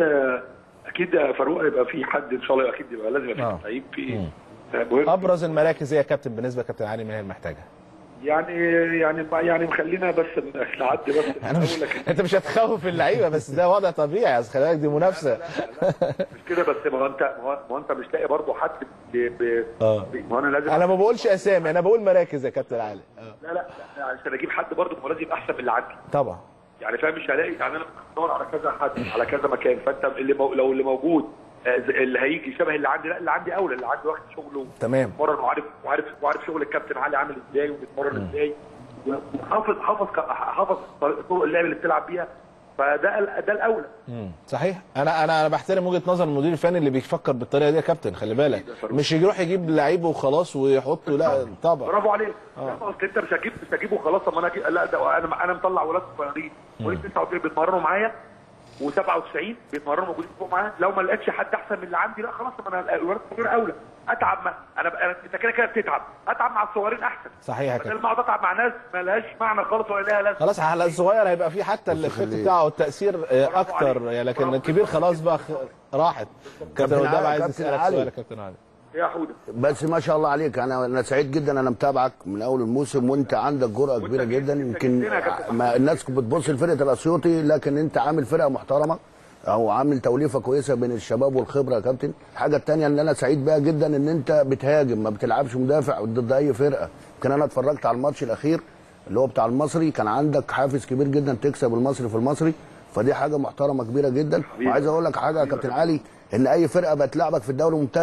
اكيد يا فاروق هيبقى في حد ان شاء الله، اكيد يبقى لازم يبقى في لعيب في مهم. ابرز المراكز ايه يا كابتن بالنسبه لكابتن علي ماهر محتاجها؟ يعني يعني يعني خلينا بس نعدي بس أنا مش... انت مش هتخوف اللعيبه بس ده وضع طبيعي، بس خلي بالك دي منافسه. لا لا لا لا. مش كده بس ما هو انت ما هو انت مش لاقي برضه حد ب... ب... اه ما انا لازم انا ما بقولش اسامي، انا بقول مراكز يا كابتن علي. اه لا لا لا عشان اجيب حد برضه ما لازم يبقى احسن من اللي عندي طبعا يعني فاهم. مش هلاقي يعني انا بدور على كذا حد على كذا مكان، فانت اللي مو... لو اللي موجود اللي هيجي شبه اللي عندي، لا اللي عندي اولى، اللي عندي واخد شغله تمام بيتمرن وعارف وعارف وعارف شغل الكابتن علي عامل ازاي وبيتمرن ازاي وحافظ حافظ حافظ طرق اللعب اللي بتلعب بيها، فده ده الاولى. امم صحيح. انا انا انا بحترم وجهه نظر المدير الفني اللي بيفكر بالطريقه دي يا كابتن، خلي بالك مش يروح يجيب لعيبه وخلاص ويحطه، لا طبعا برافو عليك. اصل انت مش هتجيب مش هتجيبه وخلاص. طب انا لا ده انا انا مطلع ولاد صغيرين وانت تسعة وتسعين بيتمرنوا معايا وسبعة وتسعين بيتمرنوا موجودين فوق معايا، لو ما لقيتش حد احسن من اللي عندي لا خلاص انا الولاد الصغير اولى. اتعب ما انا انت كده كده بتتعب، اتعب مع الصغيرين احسن. صحيح كده. بدل ما اقعد اتعب مع ناس ما لهاش معنى خالص ولا لها لازمه. خلاص على الصغير هيبقى فيه حتى الافكت بتاعه والتاثير اكتر يعني، لكن الكبير خلاص بقى راحت. كابتن قدام عايز يسالك سؤال يا كابتن علي. يا حوده بس ما شاء الله عليك، انا انا سعيد جدا انا متابعك من اول الموسم وانت عندك جرأه كبيره جدا. يمكن ما الناس بتبص لفرقه الاسيوطي لكن انت عامل فرقه محترمه او عامل توليفه كويسه بين الشباب والخبره يا كابتن. الحاجه الثانيه اللي انا سعيد بيها جدا ان انت بتهاجم، ما بتلعبش مدافع ضد اي فرقه. يمكن انا اتفرجت على الماتش الاخير اللي هو بتاع المصري، كان عندك حافز كبير جدا تكسب المصري في المصري، فدي حاجه محترمه كبيره جدا. وعايز اقول لك حاجه يا كابتن علي، ان اي فرقه بتلعبك في الدوري الممتاز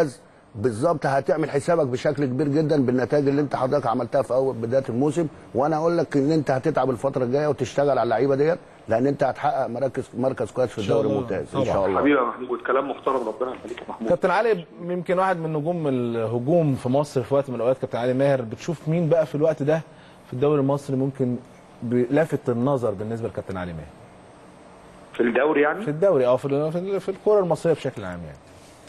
بالظبط هتعمل حسابك بشكل كبير جدا بالنتائج اللي انت حضرتك عملتها في اول بدايه الموسم، وانا اقول لك ان انت هتتعب الفتره الجايه وتشتغل على اللعيبه ديت، لان انت هتحقق مراكز مركز كويس في الدوري الممتاز ان شاء الله. حبيبي يا محمود كلام محترم، ربنا يخليك يا محمود. كابتن علي يمكن واحد من نجوم الهجوم في مصر في وقت من الاوقات، كابتن علي ماهر، بتشوف مين بقى في الوقت ده في الدوري المصري ممكن لافت النظر بالنسبه لكابتن علي ماهر؟ في الدوري يعني؟ في الدوري اه في في الكوره المصريه بشكل عام يعني.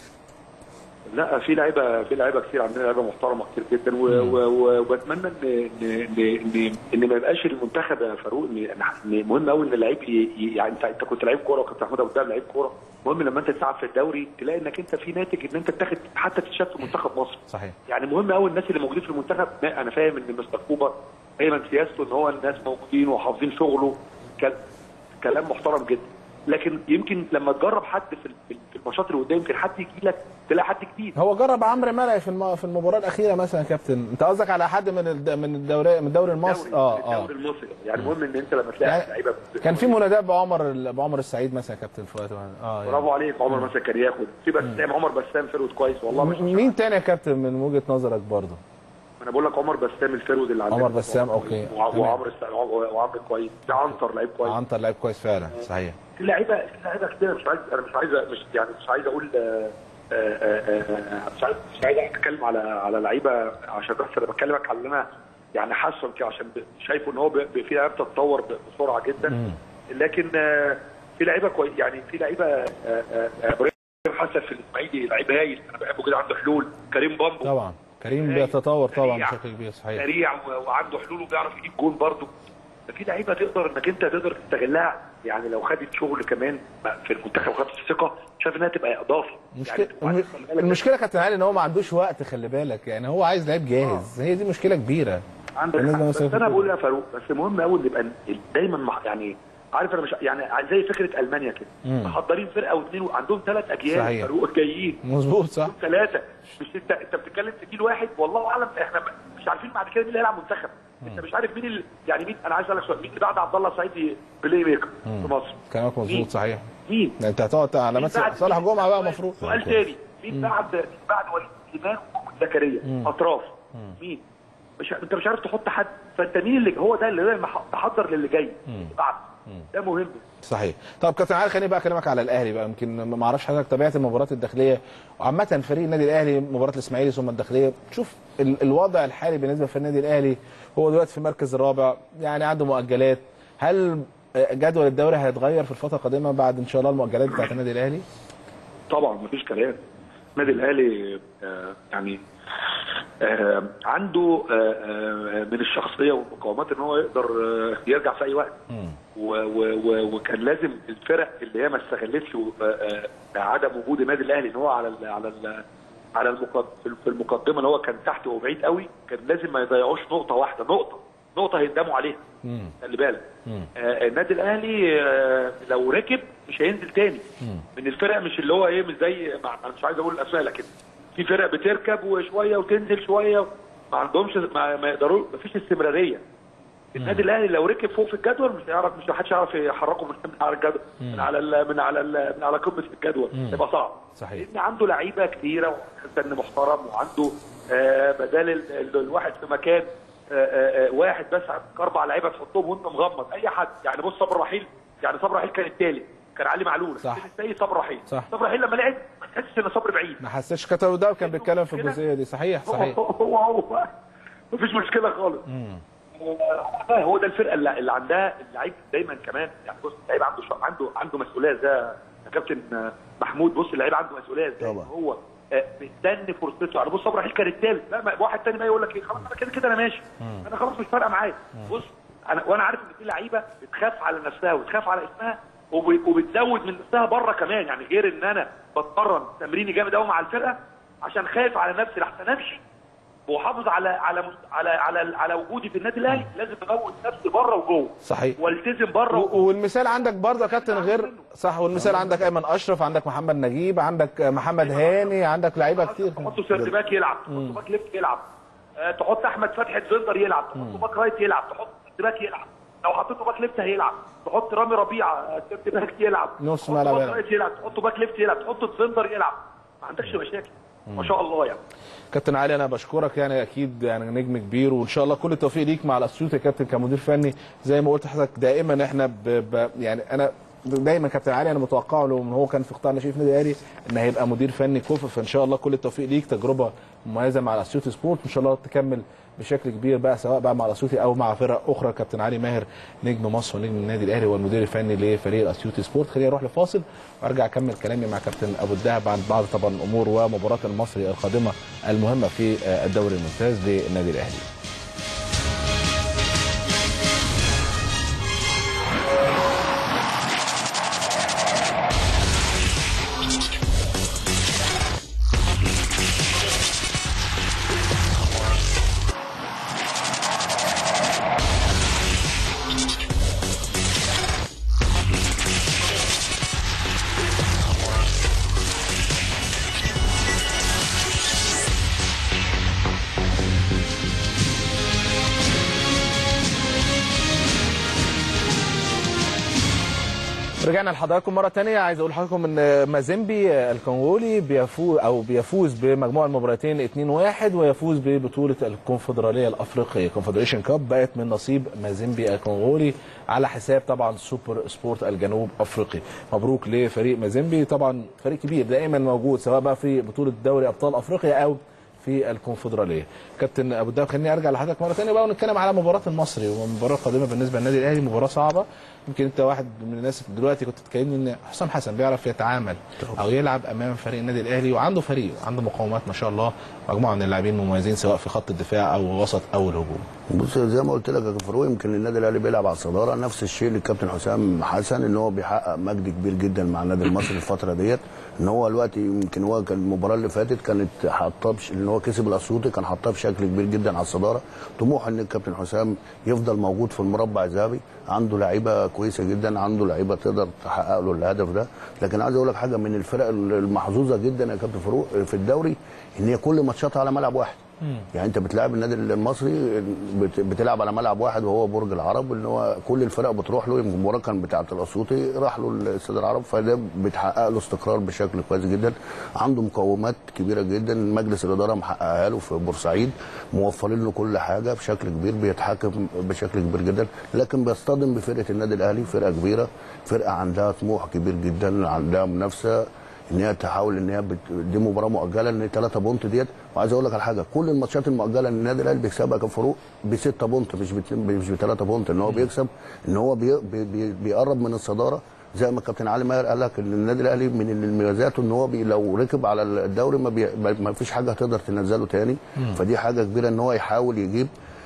لا في لعيبه في لعيبه كتير، عندنا لعيبه محترمه كتير جدا، وبتمنى ان ان ان ان ما يبقاش المنتخب يا فاروق، ان مهم قوي ان اللعيب يعني انت انت كنت لعيب كوره وكابتن محمود ابو الدهب لعيب كوره، مهم لما انت تلعب في الدوري تلاقي انك انت في ناتج ان انت تاخد حتى تتشاف في منتخب مصر. صحيح. يعني مهم قوي الناس اللي موجودين في المنتخب، انا فاهم ان مستر كوبر دايما سياسته ان هو الناس موجودين وحافظين شغله، كلام محترم جدا، لكن يمكن لما تجرب حد في الماتشات اللي قدام يمكن حد يجي لك تلاقي حد جديد. هو جرب عمرو مرعي في في المباراه الاخيره مثلا. كابتن انت قصدك على حد من من الدوري من الدوري المصري؟ اه اه الدوري المصري يعني مهم ان انت لما تلاقي يعني لعيبه كان في مناداه بعمر بعمر السعيد مثلا كابتن في وقت اه برافو يعني. عليك عمر مثلا كان ياخد في بسام، عمر بسام فيرود كويس والله. مش مين تاني يا كابتن من وجهه نظرك برضه؟ انا بقول لك عمر بسام الفيرود اللي عندنا. عمر بسام اوكي. وعمر وعمر كويس، في عنتر لعيب كويس. عنتر لعيب كويس فعلا صحيح. في لعيبه في لعيبه كتير، مش عايز انا مش عايز مش يعني مش عايز اقول آآ آآ مش عايز مش عايز اتكلم على على لعيبه عشان بس انا بكلمك على اللي انا يعني حاسه كده، عشان شايفه ان هو في لعيبه بتتطور بسرعه جدا، لكن في لعيبه كويس يعني في لعيبه ابراهيم حسن في الاسماعيلي لعيب هايل، انا بحبه كده، عنده حلول. كريم بامبو طبعا كريم بيتطور طبعا بشكل كبير صحيح، سريع وعنده حلول وبيعرف يجيب جون برضه. في لعيبه تقدر انك انت تقدر تستغلها، يعني لو خدت شغل كمان في المنتخب وخدت الثقه شايف انها تبقى اضافه. مشكلة يعني المشكله كابتن علي ان هو ما عندوش وقت، خلي بالك، يعني هو عايز لعيب جاهز. آه. هي دي مشكله كبيره عندك. بس انا بقول يا فاروق بس مهم قوي نبقى دايما يعني عارف انا مش يعني زي فكره المانيا كده محضرين فرقه واثنين وعندهم ثلاث اجيال فاروق جايين. مظبوط صح. ثلاثه مش انت انت بتتكلم في جيل واحد، والله اعلم احنا مش عارفين بعد كده مين اللي هيلعب منتخب. انت مش عارف مين اللي يعني مين. انا عايز اسالك سؤال، مين اللي بعد عبد الله السعيد بلاي ميكر في مصر؟ كلامك مظبوط صحيح. مين؟ انت هتقعد على مثلا صالح جمعه بقى المفروض. سؤال تاني، مين بعد مين بعد وليد سليمان وزكريا اطراف؟ مين؟ مش انت مش عارف تحط حد، فانت مين اللي هو ده اللي لازم تحضر للي جاي بعد. ده مهم صحيح. طب كابتن علي خليني بقى اكلمك على الاهلي بقى، يمكن ما اعرفش حضرتك تابعت المباريات الداخليه وعامه فريق النادي الاهلي، مباراه الاسماعيلي ثم الداخليه، تشوف الوضع الحالي بالنسبه للنادي الاهلي. هو دلوقتي في المركز الرابع، يعني عنده مؤجلات. هل جدول الدوري هيتغير في الفتره القادمه بعد ان شاء الله المؤجلات بتاعت النادي الاهلي؟ طبعا مفيش كلام. النادي الاهلي آه يعني آه عنده آه آه من الشخصيه والمقاومات ان هو يقدر آه يرجع في اي وقت. وكان لازم الفرق اللي هي ما استغلتش آه عدم وجود النادي الاهلي ان هو على ال على ال على المقدمه في المقدمه اللي هو كان تحت وبعيد قوي، كان لازم ما يضيعوش نقطه واحده، نقطه نقطه هيندموا عليها. خلي بالك آه النادي الاهلي آه لو ركب مش هينزل تاني. مم. من الفرق مش اللي هو ايه مش زي انا مش عايز اقول الاسماء، لكن في فرق بتركب وشويه وتنزل شويه، ما عندهمش ما, ما يقدروا، ما فيش استمراريه. النادي الاهلي لو ركب فوق في الجدول مش هيعرف، مش حدش يعرف يحركه من على الجدول، مم. من على ال من على ال من على قمه الجدول، هيبقى صعب. صحيح. لان عنده لعيبه كثيره وسن محترم، وعنده آه بدل ال ال الواحد في مكان آآ آآ واحد بس اربع لعيبه تحطهم وانت مغمض اي حد. يعني بص صبر رحيل، يعني صبر رحيل كان الثالث، كان علي معلول، صح. الثاني صبر رحيل. صح. صبر رحيل لما لعب ما تحسش ان صبر بعيد، ما حسيتش. كتر ده كان بيتكلم في الجزئيه دي. صحيح صحيح. هو هو, هو مفيش مشكله خالص. امم هو ده الفرقه اللي, اللي عندها اللعيب دايما كمان. يعني بص اللعيب عنده عنده عنده مسؤوليه زي يا كابتن محمود. بص اللعيب عنده مسؤوليه زي هو مستني فرصته. يعني بص صبري رحيل كان الثالث، لا واحد ثاني بقى يقول لك ايه خلاص انا كده كده انا ماشي، انا خلاص مش فارقه معايا. بص انا وانا عارف ان في لعيبه بتخاف على نفسها وتخاف على اسمها وبتزود من نفسها بره كمان، يعني غير ان انا بتمرن تمريني جامد قوي مع الفرقه عشان خايف على نفسي لحسن امشي واحافظ على على على على على وجودي في النادي الاهلي، لازم اموت نفسي بره وجوه. صحيح. والتزم بره والمثال عندك برضه يا كابتن غير صح، والمثال عندك ايمن اشرف، عندك محمد نجيب، عندك محمد هاني، عندك لعيبه كتير. تحط سيرت باك يلعب، تحط باك ليفت يلعب، أه تحط احمد فتحي ديفندر يلعب، تحط باك رايت يلعب، تحط سيرت باك يلعب، لو حطيته باك ليفت هيلعب، تحط رامي ربيعه سيرت باك يلعب، نص ملعب باك رايت يلعب، تحط باك ليفت يلعب، تحط ديفندر يلعب، ما عندكش مشاكل. ما شاء الله يعني. كابتن علي انا بشكرك، يعني اكيد يعني نجم كبير، وان شاء الله كل التوفيق ليك مع الاسيوطي يا كابتن كمدير فني. زي ما قلت لحضرتك دائما احنا ب... ب... يعني انا دايما كابتن علي انا متوقع له ان هو كان في قطاع الناشئين في النادي الاهلي ان هيبقى مدير فني كفء، فان شاء الله كل التوفيق ليك، تجربه مميزه مع الاسيوطي سبورت، ان شاء الله تكمل بشكل كبير بقى سواء بقى مع الاسيوطي او مع فرق اخرى. كابتن علي ماهر نجم مصر ونجم النادي الاهلي والمدير الفني لفريق الاسيوطي سبورت. خليني اروح لفاصل وارجع اكمل كلامي مع كابتن ابو الدهب عن بعض طبعا الامور ومباراه المصري القادمه المهمه في الدوري الممتاز للنادي الاهلي. رجعنا لحضراتكم مره ثانيه. عايز اقول لحضراتكم ان مازيمبي الكونغولي بيفوز او بيفوز بمجموع المباراتين اتنين واحد ويفوز ببطوله الكونفدراليه الافريقيه كونفدريشن كاب، بقت من نصيب مازيمبي الكونغولي على حساب طبعا سوبر سبورت الجنوب افريقي. مبروك لفريق مازيمبي، طبعا فريق كبير دائما موجود سواء بقى في بطوله دوري ابطال افريقيا او في الكونفدراليه. كابتن ابو الدهب خليني ارجع لحضرتك مره ثانيه بقى ونتكلم على مباراه المصري والمباراه القادمه بالنسبه للنادي الاهلي. مباراه صعبه، يمكن انت واحد من الناس دلوقتي كنت تكلمني ان حسام حسن بيعرف يتعامل او يلعب امام فريق النادي الاهلي، وعنده فريق عنده مقومات ما شاء الله، مجموعه من اللاعبين مميزين سواء في خط الدفاع او وسط او الهجوم. بص زي ما قلت لك يا فاروق، يمكن النادي الاهلي بيلعب على الصداره، نفس الشيء للكابتن حسام حسن ان هو بيحقق مجد كبير جدا مع النادي المصري الفتره ديت. ان هو دلوقتي يمكن هو كان المباراه اللي فاتت كانت حاطاه ان هو كسب الاسيوطي، كان حاطاه بشكل كبير جدا على الصداره. طموح ان الكابتن حسام يفضل موجود في المربع الذهبي، عنده لعيبه كويسه جدا، عنده لعيبه تقدر تحقق له الهدف ده. لكن عايز اقول لك حاجه من الفرق المحظوظه جدا يا كابتن فاروق في الدوري ان هي كل ماتشاتها على ملعب واحد. يعني انت بتلعب النادي المصري بتلعب على ملعب واحد وهو برج العرب، ان هو كل الفرق بتروح له. يمكن المباراه كان بتاعه الاسيوطي راح له الاستاد العرب، فده بتحقق له استقرار بشكل كويس جدا. عنده مقومات كبيره جدا، مجلس الاداره محققها له في بورسعيد، موفرين له كل حاجه بشكل كبير، بيتحكم بشكل كبير جدا. لكن بيصطدم بفرقه النادي الاهلي، فرقه كبيره، فرقه عندها طموح كبير جدا، عندها منافسه ان هي تحاول ان هي بت... دي مباراه مؤجله ان ثلاثة بونت ديت. وعايز اقول لك على حاجه، كل الماتشات المؤجله ان النادي الاهلي بيكسبها كفروق ب ستة بونت، مش بت... مش ب ثلاثة بونت، ان هو بيكسب، ان هو بي... بي... بيقرب من الصداره. زي ما الكابتن علي ماهر قال لك ان النادي الاهلي من المميزات ان هو بي... لو ركب على الدوري ما, بي... ما فيش حاجه هتقدر تنزله تاني. مم. فدي حاجه كبيره ان هو يحاول يجيب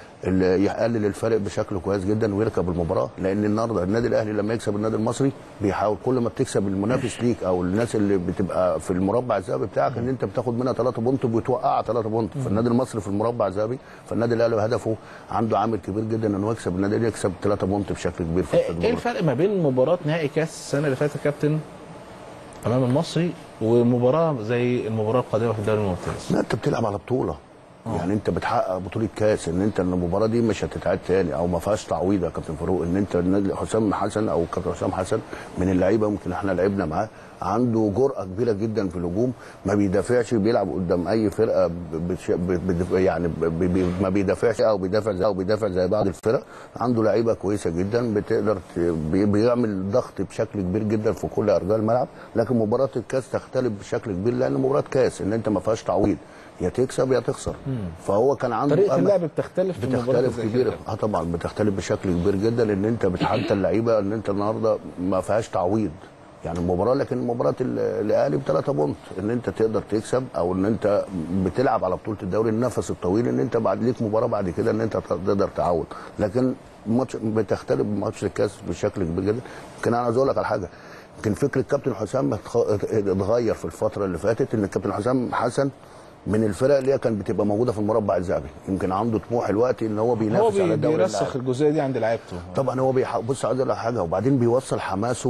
يقلل الفرق بشكل كويس جدا ويركب المباراه. لان النهارده النادي الاهلي لما يكسب النادي المصري بيحاول كل ما بتكسب المنافس ليك او الناس اللي بتبقى في المربع الذهبي بتاعك ان انت بتاخد منها ثلاثة بونت وبتوقعها ثلاثة بونت. فالنادي المصري في المربع الذهبي، فالنادي الاهلي هدفه عنده عامل كبير جدا انه يكسب النادي الاهلي، يكسب ثلاثة بونت بشكل كبير في ايه الفرق ما بين مباراه نهائي كاس السنه اللي فاتت كابتن امام المصري ومباراه زي المباراه القادمه في الدوري الممتاز؟ لا انت بتلعب على بطوله. أوه. يعني انت بتحقق بطوله كاس، ان انت المباراه دي مش هتتعاد تاني او ما فيهاش تعويض يا كابتن فاروق. ان انت النادي حسام حسن او كابتن حسام حسن من اللعيبه ممكن احنا لعبنا معاه، عنده جرأه كبيره جدا في الهجوم، ما بيدافعش، بيلعب قدام اي فرقه بتش... بت... يعني ب... ب... ما بيدافعش او بيدافع زي او بيدافع زي بعض الفرق. عنده لعيبه كويسه جدا بتقدر ت... بي... بيعمل ضغط بشكل كبير جدا في كل ارجاء الملعب. لكن مباراه الكاس تختلف بشكل كبير لان مباراه كاس ان انت ما فيهاش تعويض، يا تكسب يا تخسر. مم. فهو كان عنده طريقه اللعب بتختلف بتختلف كبير. اه طبعا بتختلف بشكل كبير جدا، لان انت بتحدد اللعيبه ان انت النهارده ما فيهاش تعويض يعني المباراه. لكن مباراه الاهلي بثلاثة بونت ان انت تقدر تكسب او ان انت بتلعب على بطوله الدوري النفس الطويل ان انت بعد ليك مباراه بعد كده ان انت تقدر تعوض. لكن ماتش بتختلف بماتش الكاس بشكل كبير جدا. يمكن انا عايز اقول لك على حاجه، يمكن فكر الكابتن حسام اتغير في الفتره اللي فاتت، ان الكابتن حسام حسن من الفرق اللي هي كانت بتبقى موجوده في المربع الذهبي. يمكن عنده طموح الوقت ان هو بينافس هو بي على الدوري. بيرسخ الجزئيه دي عند لعيبته طبعا. هو بيح... بص عايز اقول لك حاجه، وبعدين بيوصل حماسه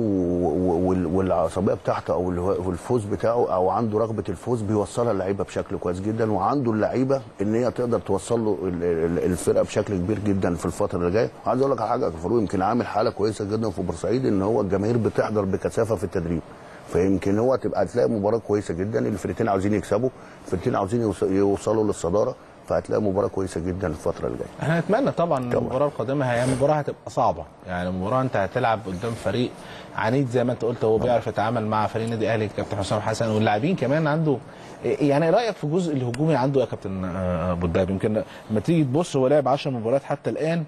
والعصبيه بتاعته او الفوز بتاعه او عنده رغبه الفوز بيوصلها اللعيبه بشكل كويس جدا، وعنده اللعيبه ان هي تقدر توصل له الفرقه بشكل كبير جدا في الفتره اللي جايه. وعايز اقول لك على حاجه يا فاروق، يمكن عامل حاله كويسه جدا في بورسعيد ان هو الجماهير بتحضر بكثافه في التدريب، فيمكن هو تبقى تلاقي مباراه كويسه جدا، الفرقتين عاوزين يكسبوا، الفرقتين عاوزين يوصلوا للصداره، فهتلاقي مباراه كويسه جدا الفتره اللي جايه. احنا نتمنى طبعا المباراه القادمه هي مباراه هتبقى صعبه، يعني مباراه انت هتلعب قدام فريق عنيد زي ما انت قلت، هو بيعرف يتعامل مع فريق النادي الاهلي كابتن حسام حسن، واللاعبين كمان عنده. يعني رايك في الجزء الهجومي عنده يا كابتن ابو الدهب؟ يمكن لما تيجي تبص هو لعب عشر مباريات حتى الان،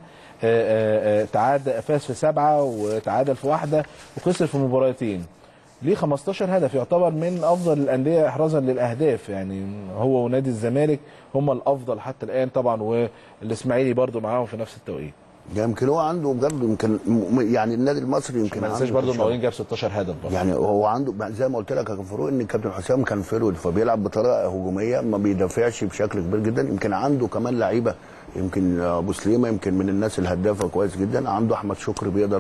تعادل فاز في سبعه وتعادل في واحده وخسر في مباراتين، ليه خمستاشر هدف، يعتبر من افضل الانديه احرازا للاهداف، يعني هو ونادي الزمالك هم الافضل حتى الان طبعا، والاسماعيلي برضو معاهم في نفس التوقيت. يمكن هو عنده بجد يمكن يعني النادي المصري يمكن ما ننساش برضه المقاولين جاب ستاشر هدف برضه. يعني هو عنده زي ما قلت لك يا فاروق ان الكابتن حسام كان فيرود، فبيلعب بطريقه هجوميه ما بيدافعش بشكل كبير جدا. يمكن عنده كمان لعيبه، يمكن ابو سليمه يمكن من الناس الهدافه كويس جدا، عنده احمد شكري بيقدر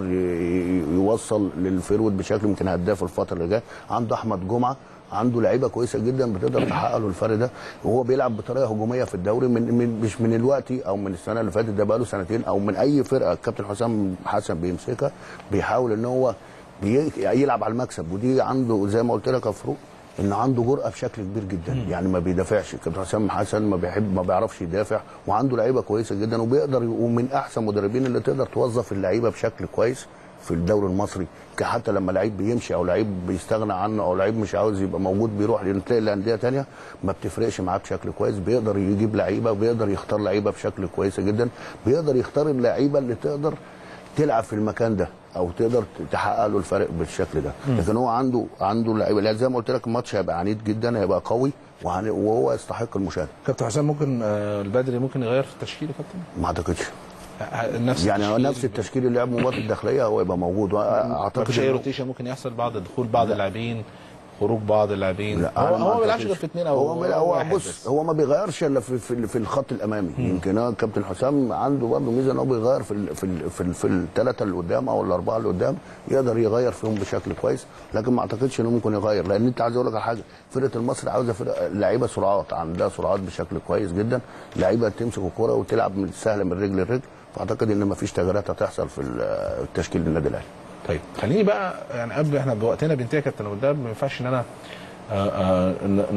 يوصل للفيرود بشكل يمكن هداف الفتره اللي جايه، عنده احمد جمعه، عنده لعيبه كويسه جدا بتقدر تحقق له الفرق ده، وهو بيلعب بطريقه هجوميه في الدوري من, من مش من الوقت او من السنه اللي فاتت، ده بقى له سنتين، او من اي فرقه الكابتن حسام حسن بيمسكها بيحاول ان هو يلعب على المكسب. ودي عنده زي ما قلت لك يا فاروق ان عنده جرأه بشكل كبير جدا، يعني ما بيدافعش. الكابتن حسام حسن ما بيحب ما بيعرفش يدافع، وعنده لعيبه كويسه جدا، وبيقدر ومن احسن مدربين اللي تقدر توظف اللعيبه بشكل كويس في الدوري المصري. حتى لما لعيب بيمشي او لعيب بيستغنى عنه او لعيب مش عاوز يبقى موجود بيروح تلاقي لانديه ثانيه ما بتفرقش معاه بشكل كويس، بيقدر يجيب لعيبه وبيقدر يختار لعيبه بشكل كويس جدا، بيقدر يختار اللعيبه اللي تقدر تلعب في المكان ده او تقدر تحقق له الفرق بالشكل ده. لكن هو عنده عنده لعيبه زي ما قلت لك، الماتش هيبقى عنيد جدا، هيبقى قوي وهو يستحق المشاهده. كابتن حسام ممكن البدري ممكن يغير في التشكيل يا كابتن؟ ما اعتقدش. نفس يعني نفس التشكيل اللي لعب مباراه الداخليه هو يبقى موجود، واعتقد مفيش اي روتيشن ممكن يحصل بعد دخول بعض اللاعبين، خروج بعض اللاعبين. هو هو ما بيلعبش غير في اثنين او هو هو بص بس. هو ما بيغيرش الا في في, في الخط الامامي. مم. يمكن الكابتن حسام عنده برضه ميزه ان هو بيغير في ال في ال في, ال في الثلاثه اللي قدام او الاربعه اللي قدام، يقدر يغير فيهم بشكل كويس، لكن ما اعتقدش انه ممكن يغير، لان انت عايز اقول لك على حاجه، فرقه المصري عاوزه فرقه لعيبه سرعات، عندها سرعات بشكل كويس جدا، لعيبه تمسك الكوره وتلعب من سهله من رجل لرجل، فاعتقد ان ما فيش تغييرات هتحصل في التشكيل النادي الاهلي. طيب خليني بقى يعني قبل احنا وقتنا بينتهي يا كابتن قدام، ما ينفعش ان انا آآ آآ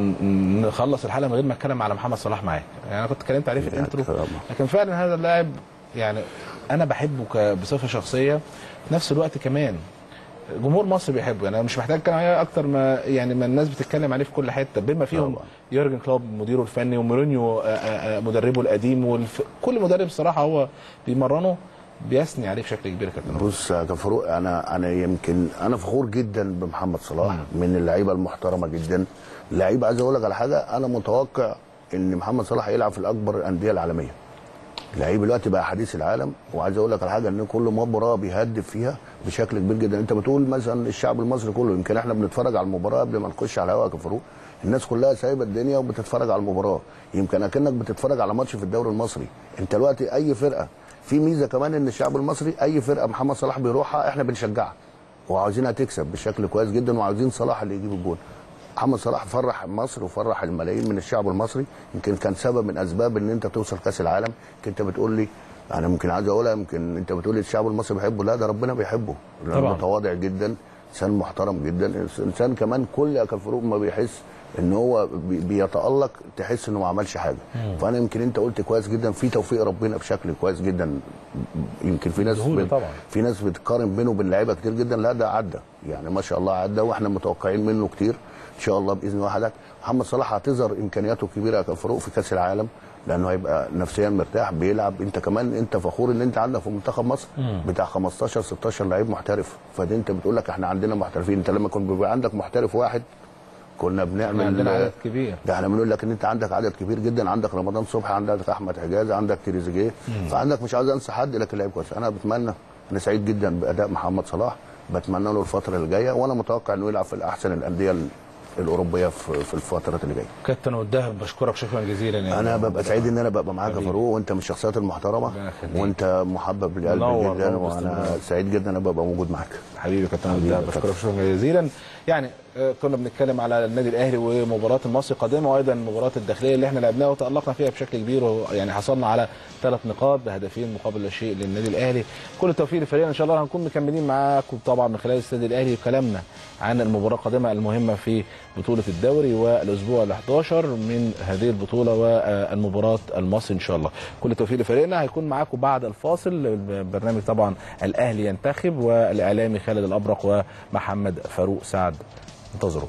نخلص الحلقه من غير ما اتكلم على محمد صلاح معاك. يعني انا كنت اتكلمت عليه في الانترو، لكن فعلا هذا اللاعب يعني انا بحبه بصفه شخصيه، في نفس الوقت كمان جمهور مصر بيحبه، يعني انا مش محتاج اتكلم عليه اكتر ما يعني ما الناس بتتكلم عليه في كل حته، بما فيهم يورجن كلوب مديره الفني، ومورينيو مدربه القديم، وكل مدرب صراحه هو بيمرنه بيثني عليه بشكل كبير يا كابتن. بص يا فاروق، انا انا يمكن انا فخور جدا بمحمد صلاح، مم. من اللعيبه المحترمه جدا، لعيب عايز اقول لك على حاجه، انا متوقع ان محمد صلاح يلعب في الاكبر الانديه العالميه. لعيب دلوقتي بقى حديث العالم، وعايز اقول لك على حاجه، ان كل مباراه بيهدف فيها بشكل كبير جدا. انت بتقول مثلا الشعب المصري كله، يمكن احنا بنتفرج على المباراه قبل ما نخش على الهواء يا فاروق، الناس كلها سايبه الدنيا وبتتفرج على المباراه، يمكن اكنك بتتفرج على ماتش في الدوري المصري. انت دلوقتي اي فرقه، في ميزه كمان ان الشعب المصري اي فرقه محمد صلاح بيروحها احنا بنشجعها وعاوزينها تكسب بشكل كويس جدا، وعاوزين صلاح اللي يجيب الجول. محمد صلاح فرح مصر وفرح الملايين من الشعب المصري، يمكن كان سبب من اسباب ان انت توصل كاس العالم. انت بتقول لي انا ممكن عايز اقولها، يمكن انت بتقول لي الشعب المصري بيحبه، لا ده ربنا بيحبه، متواضع جدا، انسان محترم جدا، انسان كمان كل فاروق ما بيحس ان هو بيتالق تحس انه ما عملش حاجه. مم. فانا يمكن انت قلت كويس جدا، في توفيق ربنا بشكل كويس جدا. يمكن في ناس بي... في ناس بتقارن بينه وبين لعيبه كتير جدا، لا ده عدى، يعني ما شاء الله عدى، واحنا متوقعين منه كتير ان شاء الله باذن الله. محمد صلاح هتظهر امكانياته الكبيره يا فاروق في كاس العالم، لانه هيبقى نفسيا مرتاح بيلعب. انت كمان انت فخور ان انت عندك في منتخب مصر مم. بتاع خمستاشر ستاشر لعيب محترف، فدي انت بتقول لك احنا عندنا محترفين. انت لما كنت بيبقى عندك محترف واحد كنا بنعمل عندنا عدد كبير، ده احنا بنقول لك ان انت عندك عدد كبير جدا، عندك رمضان صبحي، عندك احمد حجازي، عندك تريزيجيه، فعندك مش عايز انسى حد، لكن لعيب كويس. انا بتمنى، انا سعيد جدا باداء محمد صلاح، بتمنى له الفتره اللي جايه، وانا متوقع انه يلعب في احسن الانديه الاوروبيه في في الفترات اللي جايه. كابتن والدهب بشكرك شكرا جزيلا. يعني انا ببقى سعيد ان انا ببقى معاك يا فاروق، وانت من الشخصيات المحترمه وانت محبب لقلبي جدا، وانا سعيد جدا ان انا ببقى موجود معاك حبيبي. كابتن والدهب بشكرك شكرا جزيلا. يعني كنا بنتكلم على النادي الاهلي ومباراه المصري القادمه، وايضا مباراه الداخليه اللي احنا لعبناها وتالقنا فيها بشكل كبير، يعني حصلنا على ثلاث نقاط بهدفين مقابل لا شيء للنادي الاهلي. كل التوفيق لفريقنا ان شاء الله. هنكون مكملين معاكم طبعا من خلال استاد الاهلي وكلامنا عن المباراه القادمه المهمه في بطوله الدوري والاسبوع الأحد عشر من هذه البطوله والمباراه المصري ان شاء الله. كل التوفيق لفريقنا. هيكون معاكم بعد الفاصل برنامج طبعا الاهلي ينتخب والاعلامي خالد الابرق ومحمد فاروق سعد. انتظروا.